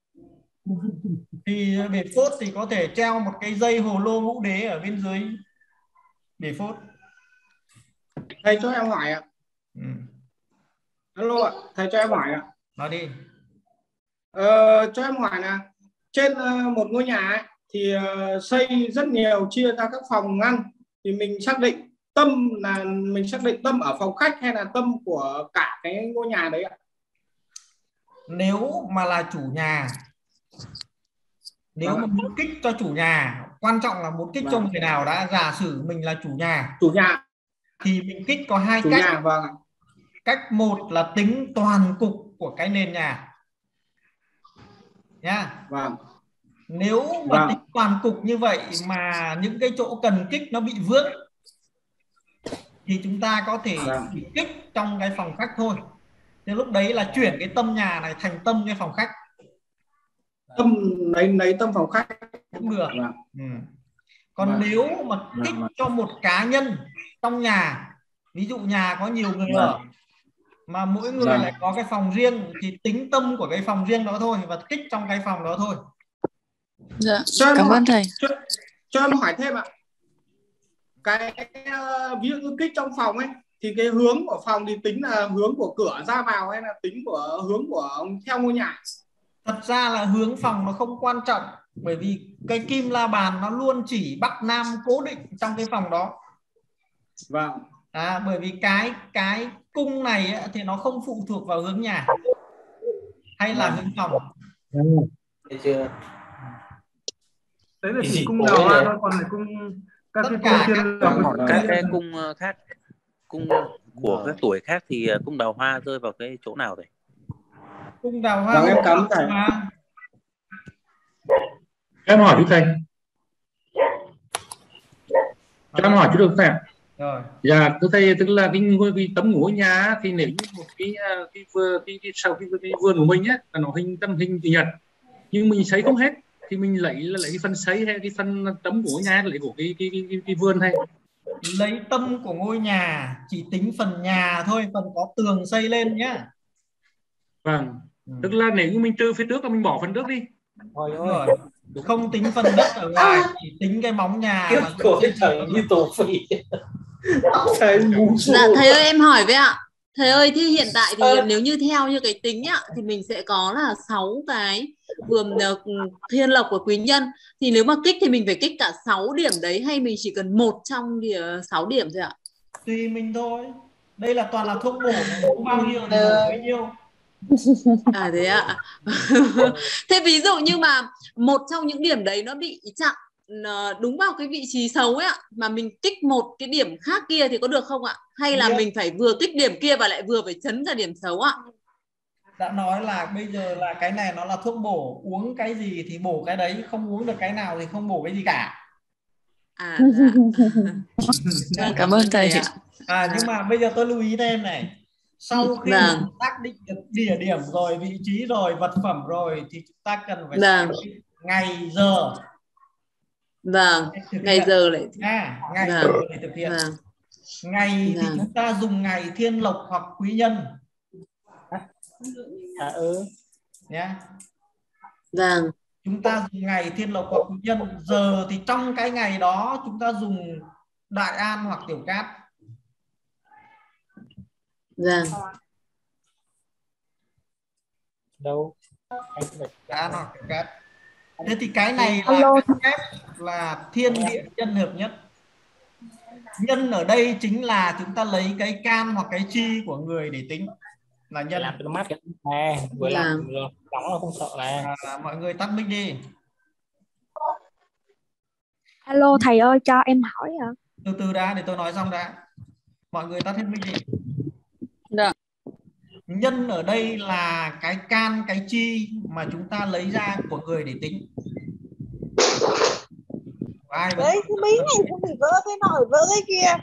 Thì bể phốt thì có thể treo một cái dây hồ lô ngũ đế ở bên dưới bể phốt. thầy cho em hỏi ạ. Ừ. Alo ạ, thầy cho em hỏi ạ. Nói đi. Ờ, cho em hỏi là trên uh, một ngôi nhà ấy, thì uh, xây rất nhiều, chia ra các phòng ngăn, thì mình xác định tâm là mình xác định tâm ở phòng khách hay là tâm của cả cái ngôi nhà đấy ạ? Nếu mà là chủ nhà, nếu Vâng mà muốn kích cho chủ nhà, quan trọng là muốn kích vâng. cho người nào đã. Giả sử mình là chủ nhà, Chủ nhà thì mình kích có hai chủ cách. nhà vâng. Cách một là tính toàn cục của cái nền nhà nhá. Vâng. Nếu mà tính toàn cục như vậy mà những cái chỗ cần kích nó bị vướng thì chúng ta có thể chỉ kích trong cái phòng khách thôi. Thì lúc đấy là chuyển cái tâm nhà này thành tâm cái phòng khách. Tâm lấy lấy tâm phòng khách cũng được. Ừ. Còn vâng. nếu mà kích vâng. cho một cá nhân trong nhà, ví dụ nhà có nhiều người vâng. ở mà mỗi người vâng. lại có cái phòng riêng thì tính tâm của cái phòng riêng đó thôi và kích trong cái phòng đó thôi. Dạ. Cho Cảm ơn thầy. Cho, cho em hỏi thêm ạ. Cái ví dụ như kích trong phòng ấy thì cái hướng của phòng thì tính là hướng của cửa ra vào hay là tính của hướng của theo ngôi nhà? Thật ra là hướng phòng nó không quan trọng, bởi vì cái kim la bàn nó luôn chỉ bắc nam cố định trong cái phòng đó. Vâng. À, bởi vì cái cái cung này ấy, thì nó không phụ thuộc vào hướng nhà hay là hướng phòng. Thấy chưa? Đấy là chỉ cung nào ra thôi, còn lại cung các tất cái cả cung các, các, các cái cung khác, cung của các tuổi khác thì cung đào hoa rơi vào cái chỗ nào rồi? Cung đào hoa vâng, em cắm thầy. Mà. Em hỏi chú thầy. Cho em hỏi chú được thầy. Rồi. Dạ, thưa thầy, tức là cái, cái tấm ngôi nhà thì nếu như một cái cái cái, cái, cái sau cái, cái vườn của mình á, nó hình tâm hình chữ nhật, nhưng mình xây không hết thì mình lấy là lấy cái phần xây hay cái phần tấm của ngôi nhà lấy của cái cái cái, cái, cái vườn hay? Lấy tâm của ngôi nhà chỉ tính phần nhà thôi, phần có tường xây lên nhá. Vâng. Ừ. Tức là nếu như mình trừ phía trước là mình bỏ phần trước đi. Rồi, rồi. Không tính phần đất ở ngoài, chỉ tính cái móng nhà. Kiếp của cái thầy như tổ phỉ. Dạ thầy ơi em hỏi với ạ. Thầy ơi thì hiện tại thì à. nếu như theo như cái tính ạ thì mình sẽ có là sáu cái vườn thiên lộc của quý nhân, thì nếu mà kích thì mình phải kích cả sáu điểm đấy hay mình chỉ cần một trong sáu điểm thôi ạ? Tùy mình thôi. Đây là toàn là thuốc bổ, bổ bao nhiêu thì bổ bấy nhiêu. À thế ạ. Thế ví dụ như mà một trong những điểm đấy nó bị chặn đúng vào cái vị trí xấu ấy ạ, mà mình kích một cái điểm khác kia thì có được không ạ? Hay là mình phải vừa kích điểm kia và lại vừa phải chấn ra điểm xấu ạ? Đã nói là bây giờ là cái này nó là thuốc bổ, uống cái gì thì bổ cái đấy, không uống được cái nào thì không bổ cái gì cả. À dạ. Cảm ơn thầy. À nhưng mà bây giờ tôi lưu ý thêm này. Sau khi vâng. mình xác định được địa điểm rồi, vị trí rồi, vật phẩm rồi thì chúng ta cần phải vâng. xác định ngày giờ. Vâng, ngày giờ lại à, ngày vâng. giờ để thực hiện. Vâng. Ngày vâng. thì chúng ta dùng ngày thiên lộc hoặc quý nhân. À ừ. Nhá. Vâng. Chúng ta dùng ngày thiên lộc hoặc quý nhân. Giờ thì trong cái ngày đó chúng ta dùng đại an hoặc tiểu cát. Vâng. Đâu? Đại an hoặc tiểu cát. Thế thì cái này là phép là thiên địa nhân hợp nhất. Nhân ở đây chính là chúng ta lấy cái can hoặc cái chi của người để tính là nhân. Làm cho nó mát cái này, vừa làm đóng là không sợ này. À, mọi người tắt mic đi. Alo thầy ơi, cho em hỏi ạ. Từ từ đã, để tôi nói xong đã. Mọi người tắt hết mic đi. Dạ. Nhân ở đây là cái can, cái chi mà chúng ta lấy ra của người để tính. Ai đấy cái bí này không bị vỡ cái nồi vỡ cái kia.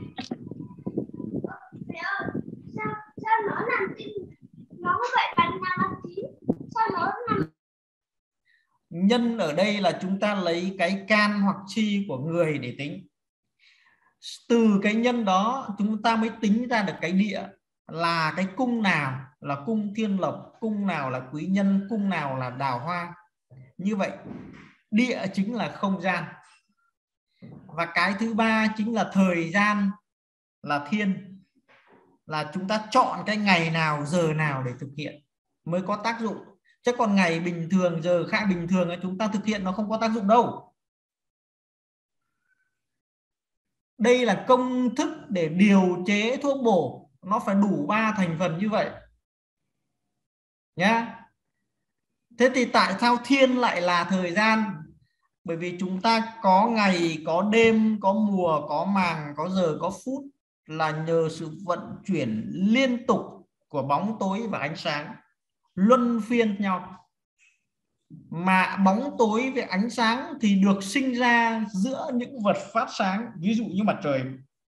Sao, sao nó làm nó vậy bằng năm chín? Sao nó làm... Nhân ở đây là chúng ta lấy cái can hoặc chi của người để tính. Từ cái nhân đó chúng ta mới tính ra được cái địa là cái cung nào là cung thiên lộc, cung nào là quý nhân, cung nào là đào hoa. Như vậy địa chính là không gian. Và cái thứ ba chính là thời gian là thiên, là chúng ta chọn cái ngày nào, giờ nào để thực hiện mới có tác dụng. Chứ còn ngày bình thường, giờ khác bình thường chúng ta thực hiện nó không có tác dụng đâu. Đây là công thức để điều chế thuốc bổ, nó phải đủ ba thành phần như vậy nhá. Thế thì tại sao thiên lại là thời gian? Bởi vì chúng ta có ngày, có đêm, có mùa, có màng, có giờ, có phút, là nhờ sự vận chuyển liên tục của bóng tối và ánh sáng luân phiên nhau. mà bóng tối với ánh sáng thì được sinh ra giữa những vật phát sáng, ví dụ như mặt trời.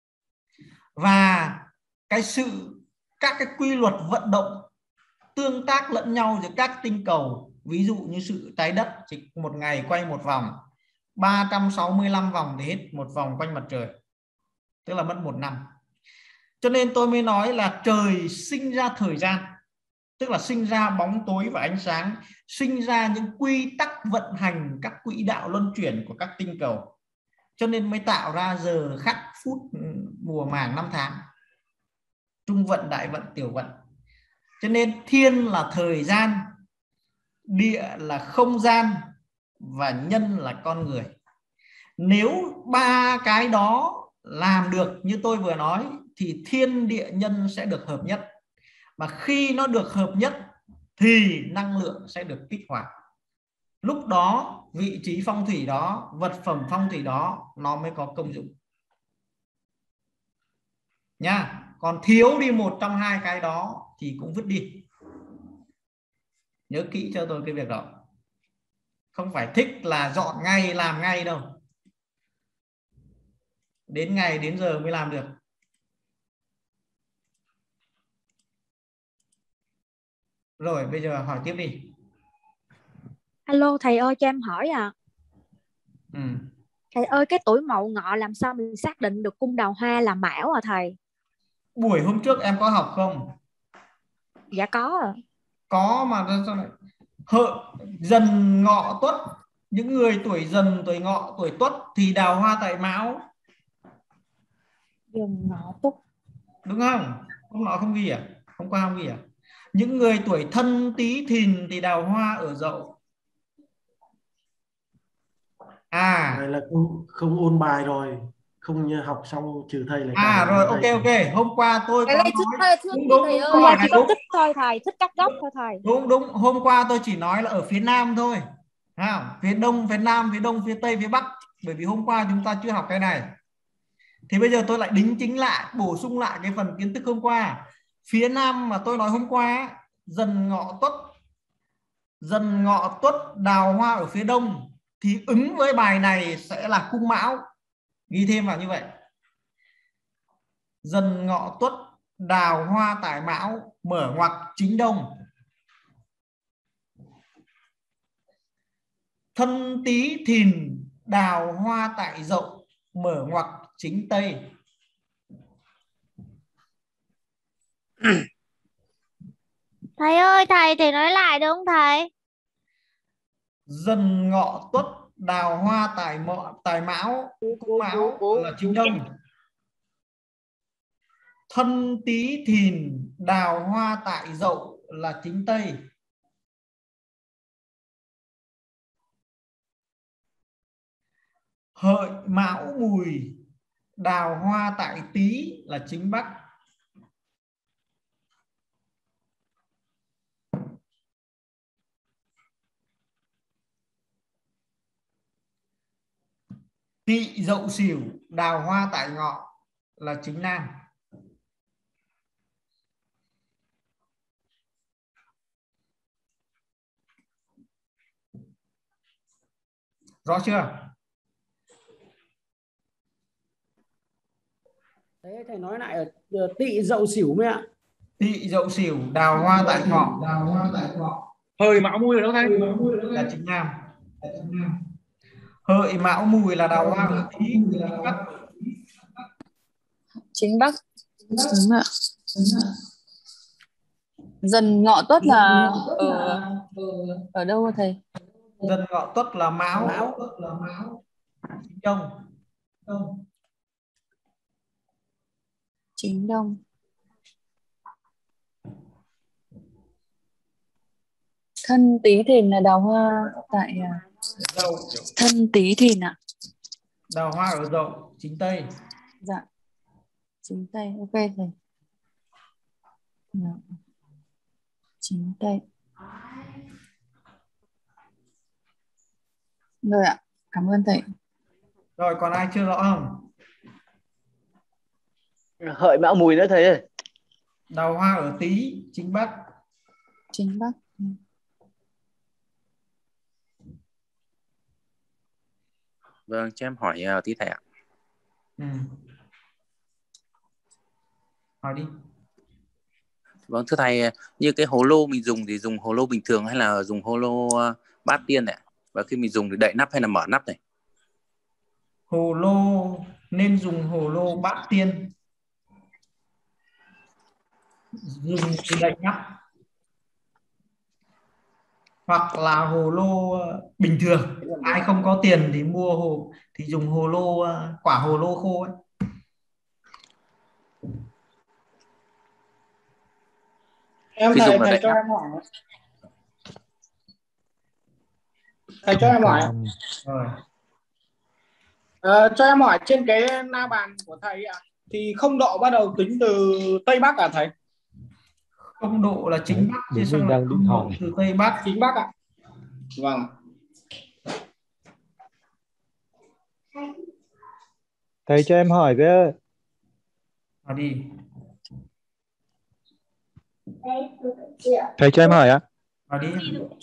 Và cái sự các cái quy luật vận động tương tác lẫn nhau giữa các tinh cầu, ví dụ như sự trái đất chỉ một ngày quay một vòng, ba trăm sáu mươi lăm vòng thì hết một vòng quanh mặt trời, tức là mất một năm. Cho nên tôi mới nói là trời sinh ra thời gian, tức là sinh ra bóng tối và ánh sáng, sinh ra những quy tắc vận hành các quỹ đạo luân chuyển của các tinh cầu, cho nên mới tạo ra giờ khắc phút mùa màng năm tháng, trung vận, đại vận, tiểu vận. Cho nên thiên là thời gian, địa là không gian và nhân là con người. Nếu ba cái đó làm được như tôi vừa nói thì thiên địa nhân sẽ được hợp nhất. Mà khi nó được hợp nhất thì năng lượng sẽ được kích hoạt. Lúc đó vị trí phong thủy đó, vật phẩm phong thủy đó nó mới có công dụng nha. Còn thiếu đi một trong hai cái đó thì cũng vứt đi. Nhớ kỹ cho tôi cái việc đó. Không phải thích là dọn ngay làm ngay đâu, đến ngày đến giờ mới làm được. Rồi bây giờ hỏi tiếp đi. Alo thầy ơi, cho em hỏi à. Ừ. Thầy ơi, cái tuổi Mậu Ngọ làm sao mình xác định được cung đào hoa là Mão à thầy? Buổi hôm trước em có học không? Dạ có à. Có mà sao lại Hợi, Dần, Ngọ, Tuất. Những người tuổi Dần, tuổi Ngọ, tuổi Tuất thì đào hoa tại Mão. Dần, Ngọ, Tuất. Đúng không? Hôm nọ không ghi à? Hôm qua không ghi à? Những người tuổi Thân, Tý, Thìn thì đào hoa ở Dậu. À, này là không, không ôn bài rồi, không như học xong trừ thầy lại. À rồi, ok ok. Hôm qua tôi Cái có này nói trước thầy, trước đúng đúng, thầy câu ơi. hỏi Chỉ này có đúng. thích thôi thầy, thích cắt góc thôi thầy. Đúng đúng, hôm qua tôi chỉ nói là ở phía Nam thôi. À, phía Đông, phía Nam, phía Đông, phía Tây, phía Bắc. Bởi vì hôm qua chúng ta chưa học cái này. Thì bây giờ tôi lại đính chính lại, bổ sung lại cái phần kiến thức hôm qua. Phía Nam mà tôi nói hôm qua, Dần, Ngọ, Tuất. Dần, Ngọ, Tuất đào hoa ở phía Đông thì ứng với bài này sẽ là cung Mão. Ghi thêm vào như vậy. Dần, Ngọ, Tuất đào hoa tại Mão, mở ngoặc chính Đông. Thân, Tý, Thìn đào hoa tại Dậu, mở ngoặc chính Tây. Thầy ơi, thầy thầy nói lại được không thầy? Dần, Ngọ, Tuất đào hoa tại Mọ, tại Mão, cung Mão là chính Đông. Thân, Tý, Thìn đào hoa tại Dậu là chính Tây. Hợi, Mão, Mùi đào hoa tại Tý là chính Bắc. Tỵ, Dậu, Sửu đào hoa tại Ngọ là chính Nam. Rõ chưa? Thế thầy nói lại ở Tỵ, Dậu, Sửu mấy ạ? Tỵ, Dậu, Sửu đào hoa tại Ngọ, đào hoa tại Ngọ. Hợi, Mão, Mùi ở đâu thầy? Là chính Nam. Hợi, Mão, Mùi là đào hoa ở Tý, chính Bắc. Chính Bắc. Đúng ạ. Dần, Ngọ, Tuất là ở ở đâu hả thầy? Dần, Ngọ, Tuất là Mão, Mão là Mão. Chính Đông. Đông. Chính Đông. Thân, Tý, Thìn là đào hoa tại Dậu. Thân, Tý, Thìn ạ. Đào hoa ở Dậu, chính Tây. Dạ. Chính Tây, ok thầy. Dạ. Chính Tây. Rồi ạ, cảm ơn thầy. Rồi còn ai chưa rõ không? Hợi, Mão, Mùi nữa thầy ơi. Đào hoa ở Tý, chính Bắc. Chính Bắc. Vâng, cho em hỏi uh, tí thầy ạ. Ừ. Hỏi đi. Vâng, thưa thầy, như cái hồ lô mình dùng thì dùng hồ lô bình thường hay là dùng hồ lô uh, bát tiên này? Và khi mình dùng thì đậy nắp hay là mở nắp này? Hồ lô nên dùng hồ lô bát tiên, dùng thì đậy nắp, hoặc là hồ lô bình thường. Ai không có tiền thì mua hồ thì dùng hồ lô quả hồ lô khô ấy. Em thầy thầy cho em hỏi. Thầy cho em hỏi. Rồi. À, cho em hỏi trên cái la bàn của thầy ạ, thì không độ bắt đầu tính từ Tây Bắc à thầy? Không độ là chính Bắc chứ sao lại không độ từ Tây Bắc? Chính Bắc ạ. Vâng. Thầy cho em hỏi với. Hỏi đi. Thầy cho em hỏi ạ. Hỏi đi.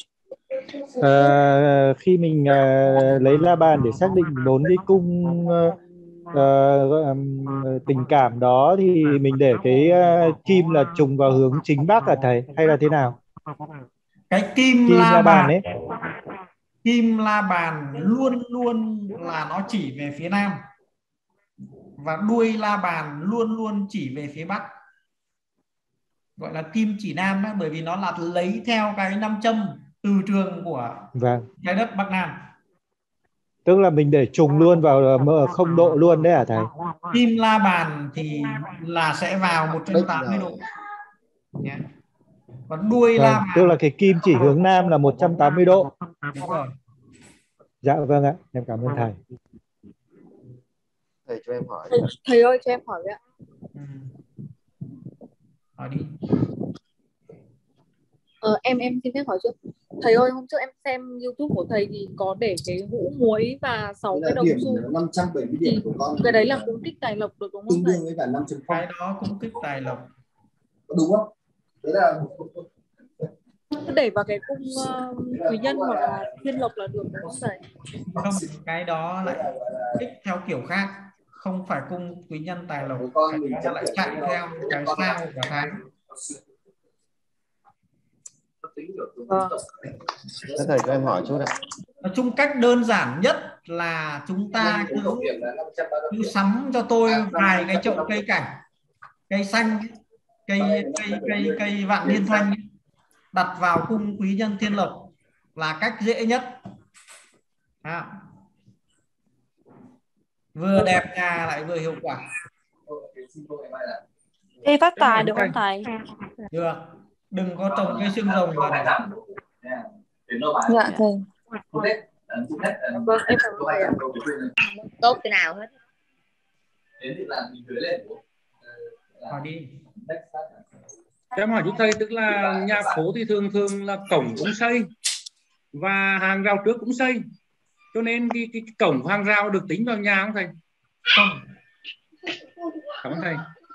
À, khi mình uh, lấy la bàn để xác định bốn cái cung uh, uh, tình cảm đó thì mình để cái uh, kim là trùng vào hướng chính Bắc à thầy, hay là thế nào? Cái kim, kim la, la bàn bàn ấy. Kim la bàn luôn luôn là nó chỉ về phía Nam, và đuôi la bàn luôn luôn chỉ về phía Bắc, gọi là kim chỉ Nam đó, bởi vì nó là lấy theo cái nam châm từ trường của vâng. trái đất Bắc Nam. Tức là mình để trùng luôn vào không độ luôn đấy hả thầy? Kim la bàn thì là sẽ vào một trăm tám mươi độ. Yeah. Còn đuôi vâng, la bàn tức là cái kim chỉ hướng Nam là một trăm tám mươi độ. Đúng rồi. Dạ vâng ạ, em cảm ơn thầy. Thầy cho em hỏi. Thầy, thầy ơi cho em hỏi ạ. Ừ. Hỏi đi. Ờ, em em xin phép hỏi trước. Thầy ơi, hôm trước em xem YouTube của thầy thì có để cái hũ muối và sáu cái đồng xu. năm trăm bảy mươi điểm của con. Cái đấy là cũng kích tài lộc được đúng không thầy? Tương đương với cả năm trăm. Cái đó cũng kích tài lộc. Đúng không? Thế là cứ để vào cái cung uh, quý nhân hoặc là thiên lộc là được đúng không thầy? Không, cái đó lại kích theo kiểu khác, không phải cung quý nhân tài lộc, cái đó lại chạy theo cái sao của tháng. Vâng. Thế thầy cho em hỏi chút ạ. Nói chung cách đơn giản nhất là chúng ta cứ, cứ sắm cho tôi vài cái chậu cây cảnh, cây xanh, cây cây cây cây vạn niên thanh, đặt vào cung quý nhân thiên lộc là cách dễ nhất. À, vừa đẹp nhà lại vừa hiệu quả. Thế phát tài được không thầy? Được. Đừng có trồng cây xương rồng vào này. Dạ thầy. Vâng, em cảm ơn thầy ạ. Tốt cái nào hết. Hỏi đi. Cho em hỏi chú thầy, tức là nhà phố thì thường thường là cổng cũng xây và hàng rào trước cũng xây, cho nên cái, cái, cái cổng hàng rào được tính vào nhà không thầy? Không. Cảm ơn thầy.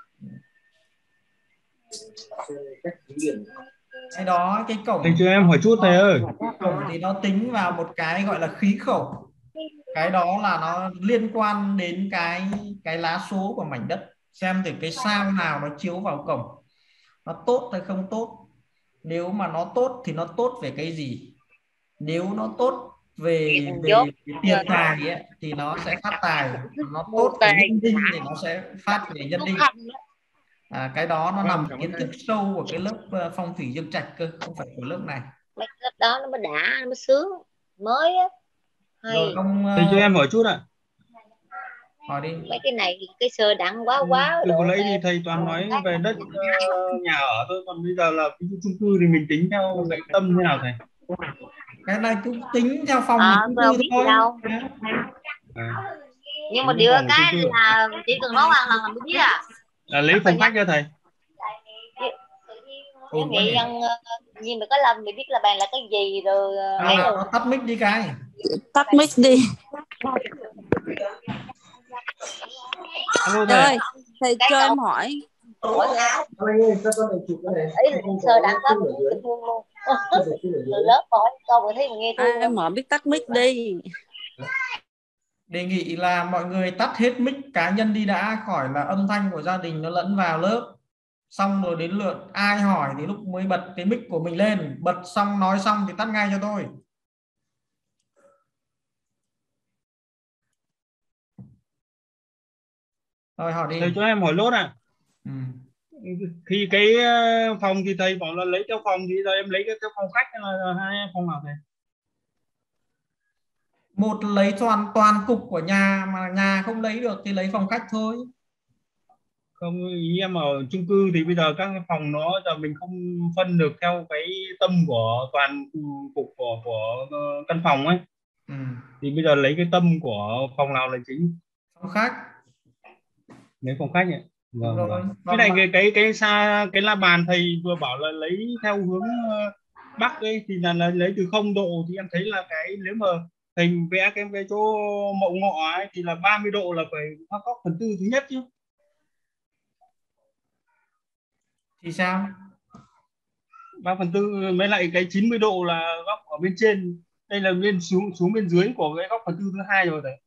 Cái đó cái cổng. Thầy cho em hỏi chút thầy ơi. Cổng thì nó tính vào một cái gọi là khí khẩu. Cái đó là nó liên quan đến cái cái lá số của mảnh đất, xem từ cái sao nào nó chiếu vào cổng, nó tốt hay không tốt. Nếu mà nó tốt thì nó tốt về cái gì? Nếu nó tốt về về tiền tài ấy, thì nó sẽ phát tài, nó tốt về nhân đinh thì nó sẽ phát về nhân đinh. À, cái đó nó nằm kiến thức sâu của cái lớp phong thủy dương trạch cơ, không phải của lớp này. Mấy lớp đó nó mới đã, nó mới sướng mới á. Rồi không. Thầy cho em hỏi chút ạ. Hỏi đi. Mấy cái này cái sơ đẳng quá quá. Từ vừa nãy thì thầy toàn nói về đất uh, nhà ở thôi, còn bây giờ là ví dụ chung cư thì mình tính theo cái tâm thế nào thầy? Cái này cũng tính theo phòng à, chung cư thôi. Đâu. À. Nhưng mà điều cái là chỉ cần nói hoàn là mình biết à. Là lấy phòng khách cho thầy. Em nghĩ dân nhìn mà có lâm mình biết là bàn là cái gì rồi. À, nó tắt mic đi cái. Tắt mic đi. Alo thầy. Ơi, thầy cho em hỏi. Ý là sơ đẳng quá mình thương luôn. Từ lớp thôi, con vừa thấy mình nghe thương. Em mở biết tắt mic đi. Đề nghị là mọi người tắt hết mic cá nhân đi đã, khỏi là âm thanh của gia đình nó lẫn vào lớp. Xong rồi đến lượt ai hỏi thì lúc mới bật cái mic của mình lên, bật xong nói xong thì tắt ngay cho tôi. Rồi hỏi đi. Thầy cho em hỏi lốt à? Ừ. Khi cái phòng thì thầy bảo là lấy theo phòng, thì giờ em lấy cái theo phòng khách hay là hai phòng nào thầy? Một lấy toàn toàn cục của nhà, mà nhà không lấy được thì lấy phòng khách thôi. Không, ý em ở chung cư thì bây giờ các cái phòng nó giờ mình không phân được theo cái tâm của toàn cục của của căn phòng ấy. Ừ. Thì bây giờ lấy cái tâm của phòng nào là chính? Phòng khách. Lấy phòng khách nhỉ? Vâng, rồi. vâng. Cái này cái cái cái xa cái la bàn thầy vừa bảo là lấy theo hướng bắc ấy, thì là, là lấy từ không độ, thì em thấy là cái nếu mà thầy vẽ cái cái chỗ mậu ngọ ấy thì là ba mươi độ là phải hoa góc phần tư thứ nhất chứ. Thì sao? ba phần tư mới lại cái chín mươi độ là góc ở bên trên. Đây là bên xuống xuống bên dưới của cái góc phần tư thứ hai rồi đấy.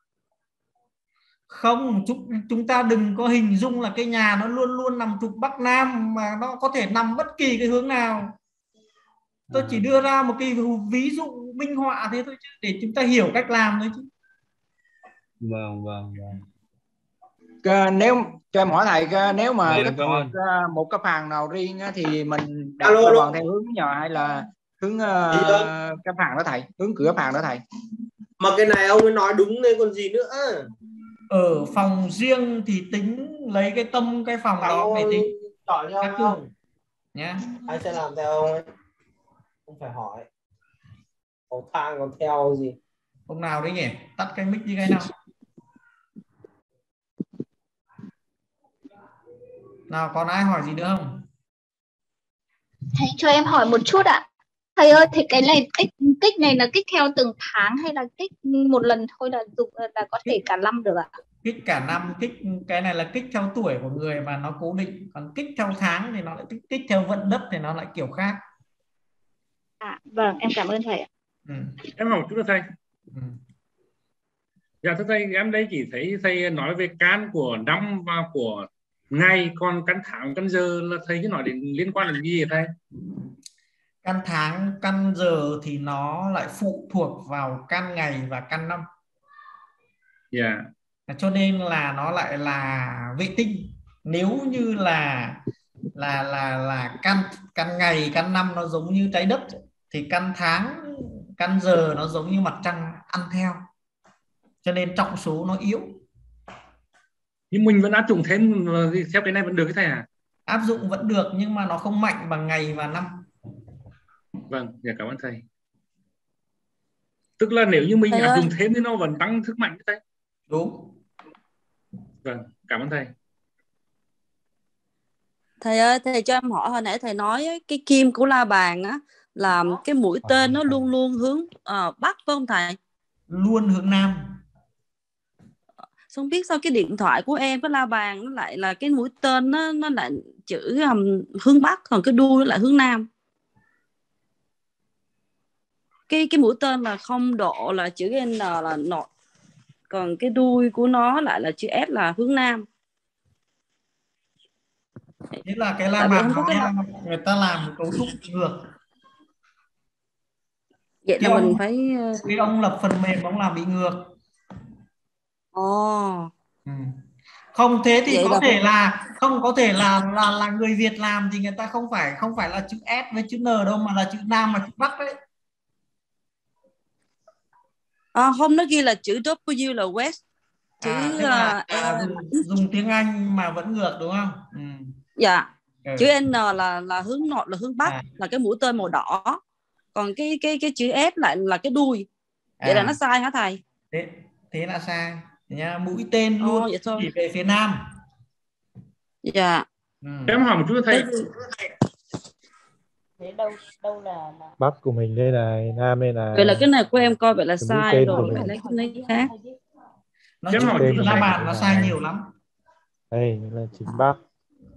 Không, chúng, chúng ta đừng có hình dung là cái nhà nó luôn luôn nằm trục bắc nam, mà nó có thể nằm bất kỳ cái hướng nào. Tôi chỉ đưa ra một cái ví dụ minh họa thế thôi chứ, để chúng ta hiểu cách làm thôi chứ. Vâng, vâng, vâng. Cái, nếu cho em hỏi thầy, cái, nếu mà Vâng, cái cảm ơn. thọt một cái phàn nào riêng á, thì mình đặt Alo, cái alo. đoàn theo hướng nhờ hay là hướng uh, cái phàn đó thầy, hướng cửa phàn đó thầy? Mà cái này ông ấy nói đúng nên còn gì nữa. Ở phòng riêng thì tính lấy cái tâm cái phòng Thằng đó để tính giỏi nhau không nhé. Anh sẽ làm theo ông ấy, không phải hỏi. Cầu thang còn theo gì? Hôm nào đấy nhỉ? Tắt cái mic đi cái nào. Nào còn ai hỏi gì nữa không? Thầy cho em hỏi một chút ạ. Thầy ơi, thì cái này tích tích này là tích theo từng tháng hay là tích một lần thôi là dùng là có thể cả năm được ạ? Kích cả năm, kích cái này là kích theo tuổi của người mà nó cố định, còn kích theo tháng thì nó lại kích, kích theo vận đất thì nó lại kiểu khác. À, vâng, em cảm ơn thầy ạ. Ừ. Em hỏi một chút nữa thầy. Ừ. Dạ thưa thầy, em đây chỉ thấy thầy nói về can của năm và của ngày, còn căn tháng căn giờ là thầy cứ nói đến liên quan đến gì vậy thầy? Căn tháng căn giờ thì nó lại phụ thuộc vào căn ngày và căn năm. Dạ. Cho nên là nó lại là vệ tinh. Nếu như là là là là căn căn ngày căn năm nó giống như trái đất, thì căn tháng căn giờ nó giống như mặt trăng ăn theo, cho nên trọng số nó yếu. Nhưng mình vẫn áp dụng thêm theo cái này vẫn được cái thầy à? Áp dụng vẫn được nhưng mà nó không mạnh bằng ngày và năm. Vâng, dạ cảm ơn thầy. Tức là nếu như mình thầy áp ơi. dụng thêm thì nó vẫn tăng sức mạnh thầy. Đúng. Vâng, cảm ơn thầy. Thầy ơi, thầy cho em hỏi, hồi nãy thầy nói ấy, cái kim của la bàn á là cái mũi tên nó luôn luôn hướng uh, bắc phải không thầy? Luôn hướng nam. Không biết sao cái điện thoại của em cái la bàn nó lại là cái mũi tên nó nó lại chữ um, hướng bắc, còn cái đuôi nó lại hướng nam. Cái cái mũi tên là không độ là chữ N là nọt, còn cái đuôi của nó lại là chữ S là hướng nam. Thế là cái la Tại vì bàn không có cái la... người ta làm cấu trúc ngược. Vậy Cái là ông, mình phải cái ông lập phần mềm ông làm bị ngược. Ồ. Oh. Ừ. Không thế thì Vậy có là thể phải... là không có thể là là là người Việt làm thì người ta không phải không phải là chữ S với chữ N đâu, mà là chữ Nam và chữ Bắc đấy. À, không, nó ghi là chữ W là West, chữ à, tức là, uh, à, dùng, dùng tiếng Anh mà vẫn ngược đúng không? Ừ. Dạ. Ừ. Chữ N là là hướng nọt là hướng Bắc, à. là cái mũi tên màu đỏ, còn cái cái cái chữ S lại là cái đuôi. Vậy à. là nó sai hả thầy? Thế thế là sai nha, mũi tên luôn oh, chỉ về phía Nam. Dạ. Ừ. Em hỏi một chút thầy. Thế đâu đâu là, là... Bắc của mình đây này, Nam đây này. Vậy là cái này của em coi vậy là cái sai rồi, phải lấy cái này khác. Nó chỉ tên la bàn nó sai nhiều lắm. Đây là chính Bắc.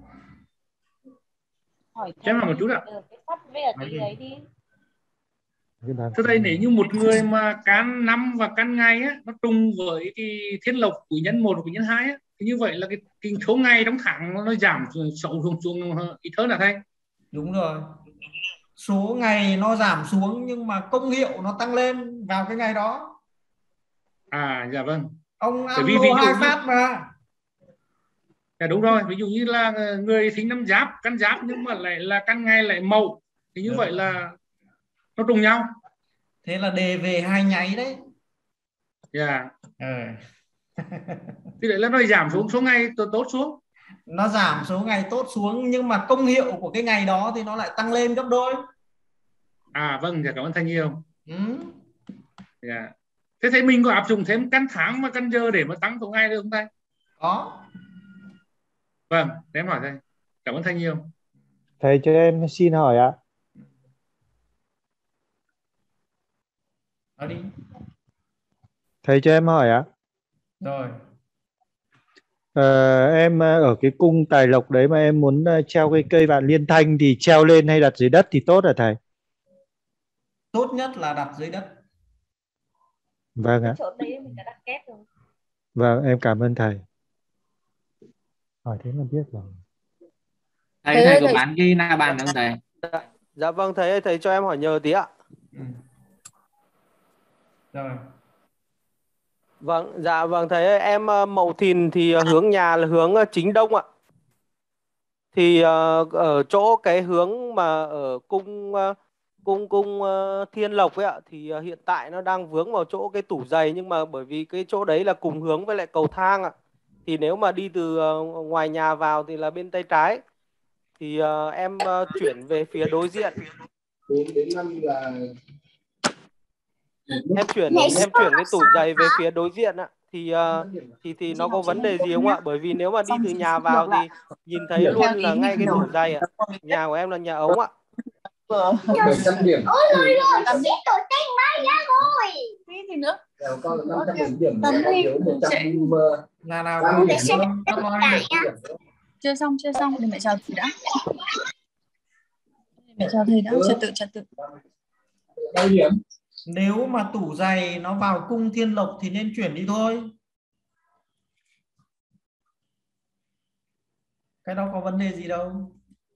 Hỏi em hỏi một chút ạ. cái sắt với ở cái ấy đi. Thưa thầy, nếu như một người mà can năm và can ngày á, nó trùng với cái thiên lộc của nhân một và của nhân hai á, thì như vậy là cái, cái số ngày trong tháng nó giảm sâu xuống xuống ít hơn là thầy. Đúng rồi, số ngày nó giảm xuống nhưng mà công hiệu nó tăng lên vào cái ngày đó. À dạ vâng. Ông Bởi ăn vì lô ví dụ hai như, phát mà. dạ đúng rồi, ví dụ như là người sinh năm Giáp, căn Giáp nhưng mà lại là căn ngày lại Mậu thì như Đúng. vậy là nó trùng nhau. Thế là đề về hai nháy đấy. Dạ. Ừ. Thì đấy là nó giảm xuống số ngày tốt xuống. Nó giảm số ngày tốt xuống nhưng mà công hiệu của cái ngày đó thì nó lại tăng lên gấp đôi. À vâng, dạ cảm ơn thầy nhiều. Ừ. Dạ. Thế thì mình có áp dụng thêm căn tháng và căn giờ để mà tăng số ngày được không thầy? Có. Vâng, để em hỏi thầy. Cảm ơn thầy nhiều. Thầy cho em xin hỏi ạ. Nói đi. Thầy cho em hỏi ạ. Rồi. Ờ, em ở cái cung tài lộc đấy mà em muốn treo cái cây vạn liên thanh thì treo lên hay đặt dưới đất thì tốt hả thầy? Tốt nhất là đặt dưới đất. Vâng ạ. Chỗ đấy mình đã đặt kép rồi. Vâng, em cảm ơn thầy. Hỏi thế mà biết rồi. Thầy, thầy, thầy có bán cái na bàn không thầy? Dạ, dạ vâng thầy ơi, thầy cho em hỏi nhờ tí ạ. Ừ. Rồi. Vâng, dạ vâng thầy ơi, em Mậu Thìn thì hướng nhà là hướng chính đông ạ. Thì uh, ở chỗ cái hướng mà ở cung uh, cung cung uh, Thiên Lộc ấy ạ, thì uh, hiện tại nó đang vướng vào chỗ cái tủ giày, nhưng mà bởi vì cái chỗ đấy là cùng hướng với lại cầu thang ạ. Thì nếu mà đi từ uh, ngoài nhà vào thì là bên tay trái. Thì uh, em uh, chuyển về phía đối diện. Đến năm là Em chuyển em chuyển cái tủ giày về phía đối diện ạ. Thì uh, thì thì nó có vấn đề gì không ạ? Bởi vì nếu mà đi từ nhà vào thì nhìn thấy luôn là ngay cái tủ giày ạ. Nhà của em là nhà ống ạ. bảy trăm điểm. Ôi rồi rồi, tầm biết tổ tranh mai ra rồi. Cái gì nữa? Con là năm trăm bảy mươi điểm. Tầm đi. Là nào Tầm cũng để điểm xem luôn. Các con đại nha. Chưa xong, chưa xong, để mẹ chào thầy đã. Mẹ chào thầy đã, trật tự, trật tự. Bao điểm? Nếu mà tủ giày nó vào cung Thiên Lộc thì nên chuyển đi thôi. Cái đó có vấn đề gì đâu.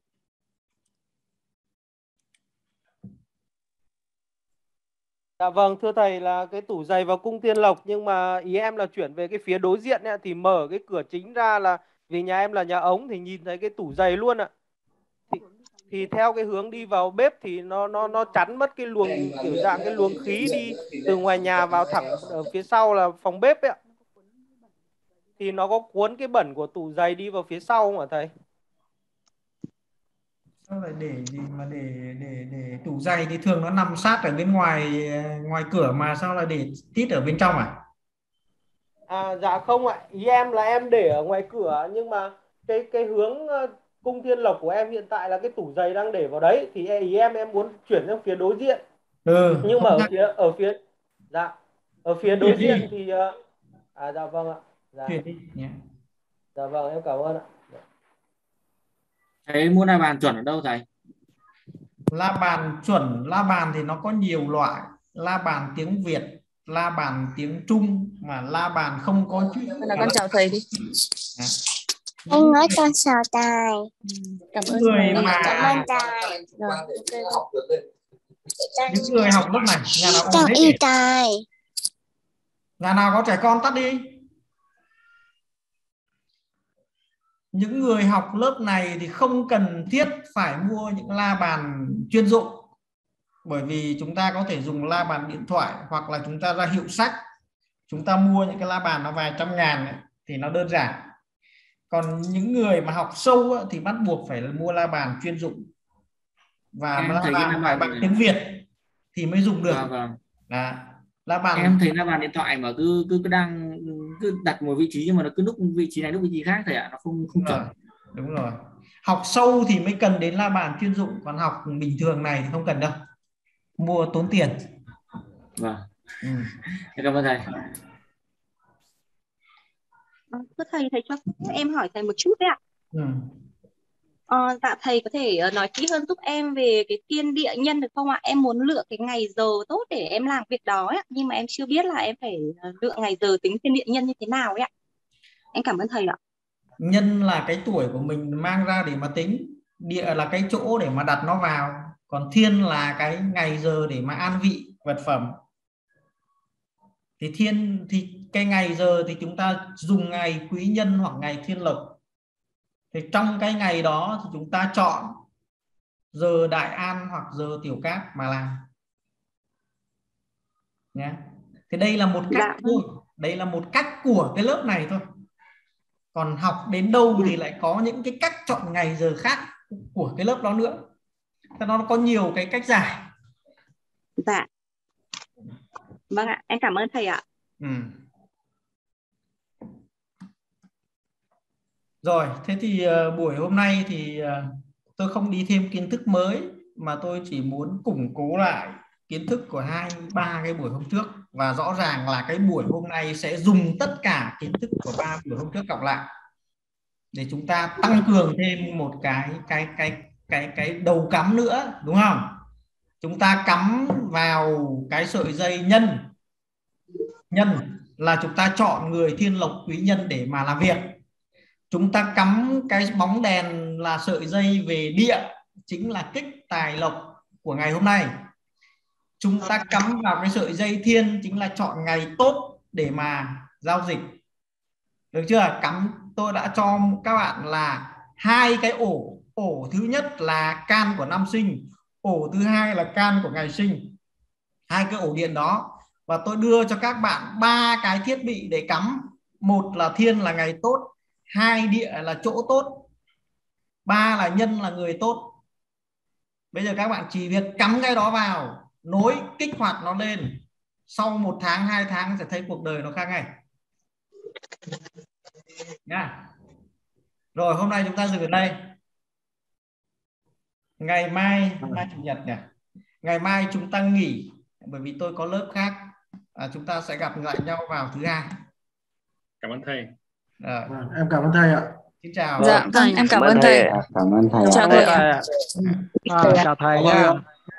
Dạ vâng, thưa thầy, là cái tủ giày vào cung Thiên Lộc, nhưng mà ý em là chuyển về cái phía đối diện ấy, thì mở cái cửa chính ra, là vì nhà em là nhà ống thì nhìn thấy cái tủ giày luôn ạ. Thì, thì theo cái hướng đi vào bếp thì nó nó nó chắn mất cái luồng, kiểu dạng cái luồng khí đi từ ngoài nhà vào thẳng ở phía sau là phòng bếp ấy ạ. Thì nó có cuốn cái bẩn của tủ giày đi vào phía sau không hả thầy? Sao lại để gì mà để để để tủ giày thì thường nó nằm sát ở bên ngoài ngoài cửa mà sao lại để tít ở bên trong à? À dạ không ạ, ý em là em để ở ngoài cửa, nhưng mà cái cái hướng cung Thiên Lộc của em hiện tại là cái tủ giày đang để vào đấy, thì ý em em muốn chuyển sang phía đối diện. Ừ. Nhưng mà ở phía ở phía dạ ở phía đối diện thì à dạ vâng ạ. Dạ. Chuyển đi nhé. Dạ vâng, em cảm ơn ạ. Thầy mua la bàn chuẩn ở đâu thầy? La bàn chuẩn, la bàn thì nó có nhiều loại. La bàn tiếng Việt, la bàn tiếng Trung, mà la bàn không có chữ. Là con chào thầy đi. À. Anh nói con chào thầy. Cảm ơn người thầy. mà Cảm ơn thầy. những người học lớp này, nhà nào Chào ổn y hết. thầy. Nhà nào có trẻ con tắt đi. Những người học lớp này thì không cần thiết phải mua những la bàn chuyên dụng, bởi vì chúng ta có thể dùng la bàn điện thoại, hoặc là chúng ta ra hiệu sách, chúng ta mua những cái la bàn nó vài trăm ngàn ấy, thì nó đơn giản. Còn những người mà học sâu ấy, thì bắt buộc phải mua la bàn chuyên dụng, và Em la thấy bàn cái la phải bàn bằng tiếng Việt thì mới dùng được. Vâng, vâng. Đó. La bàn em thấy la bàn điện thoại mà cứ cứ cứ đang cứ đặt một vị trí nhưng mà nó cứ núp vị trí này núp vị trí khác thầy ạ, nó không không chuẩn. Đúng rồi. Học sâu thì mới cần đến la bàn chuyên dụng, còn học bình thường này thì không cần đâu, mua tốn tiền. Vâng. Ừ. Cảm ơn thầy. Thưa thầy, thầy cho em hỏi thầy một chút đấy ạ. Ừ. Ờ, dạ thầy có thể ờ, nói kỹ hơn giúp em về cái thiên địa nhân được không ạ? Em muốn lựa cái ngày giờ tốt để em làm việc đó ấy, ạ. Nhưng mà em chưa biết là em phải ờ, lựa ngày giờ tính thiên địa nhân như thế nào ấy ạ. Em cảm ơn thầy ạ. Nhân là cái tuổi của mình mang ra để mà tính, địa là cái chỗ để mà đặt nó vào, còn thiên là cái ngày giờ để mà an vị vật phẩm. Thì thiên thì cái ngày giờ thì chúng ta dùng ngày quý nhân hoặc ngày thiên lộc. Thì trong cái ngày đó thì chúng ta chọn giờ đại an hoặc giờ tiểu cát mà làm nhé. Thì đây là một cách thôi, đây là một cách của cái lớp này thôi. Còn học đến đâu thì lại có những cái cách chọn ngày giờ khác của cái lớp đó nữa. Thế nó có nhiều cái cách giải. Dạ. Vâng ạ, em cảm ơn thầy ạ. Ừ. Rồi, thế thì uh, buổi hôm nay thì uh, tôi không đi thêm kiến thức mới, mà tôi chỉ muốn củng cố lại kiến thức của hai ba cái buổi hôm trước, và rõ ràng là cái buổi hôm nay sẽ dùng tất cả kiến thức của ba buổi hôm trước cộng lại để chúng ta tăng cường thêm một cái cái cái cái cái đầu cắm nữa, đúng không? Chúng ta cắm vào cái sợi dây nhân. Nhân là chúng ta chọn người thiên lộc quý nhân để mà làm việc. Chúng ta cắm cái bóng đèn là sợi dây về địa, chính là kích tài lộc của ngày hôm nay. Chúng ta cắm vào cái sợi dây thiên, chính là chọn ngày tốt để mà giao dịch. Được chưa? Cắm, tôi đã cho các bạn là hai cái ổ. Ổ thứ nhất là can của năm sinh, ổ thứ hai là can của ngày sinh. Hai cái ổ điện đó. Và tôi đưa cho các bạn ba cái thiết bị để cắm. Một là thiên là ngày tốt, hai địa là chỗ tốt, ba là nhân là người tốt. Bây giờ các bạn chỉ việc cắm cái đó vào, nối kích hoạt nó lên. Sau một tháng, hai tháng sẽ thấy cuộc đời nó khác ngay nha. Rồi hôm nay chúng ta dừng ở đây. Ngày mai, mai chủ nhật nhỉ? Ngày mai chúng ta nghỉ bởi vì tôi có lớp khác. À, chúng ta sẽ gặp lại nhau vào thứ hai. Cảm ơn thầy. À. Em cảm ơn thầy ạ. Xin chào. Dạ, vâng, em cảm, cảm ơn thầy. thầy. Cảm ơn thầy. Chào thầy. À, chào thầy nha.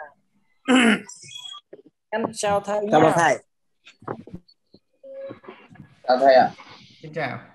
Em chào thầy. Cảm ơn thầy. Chào thầy ạ. Xin chào.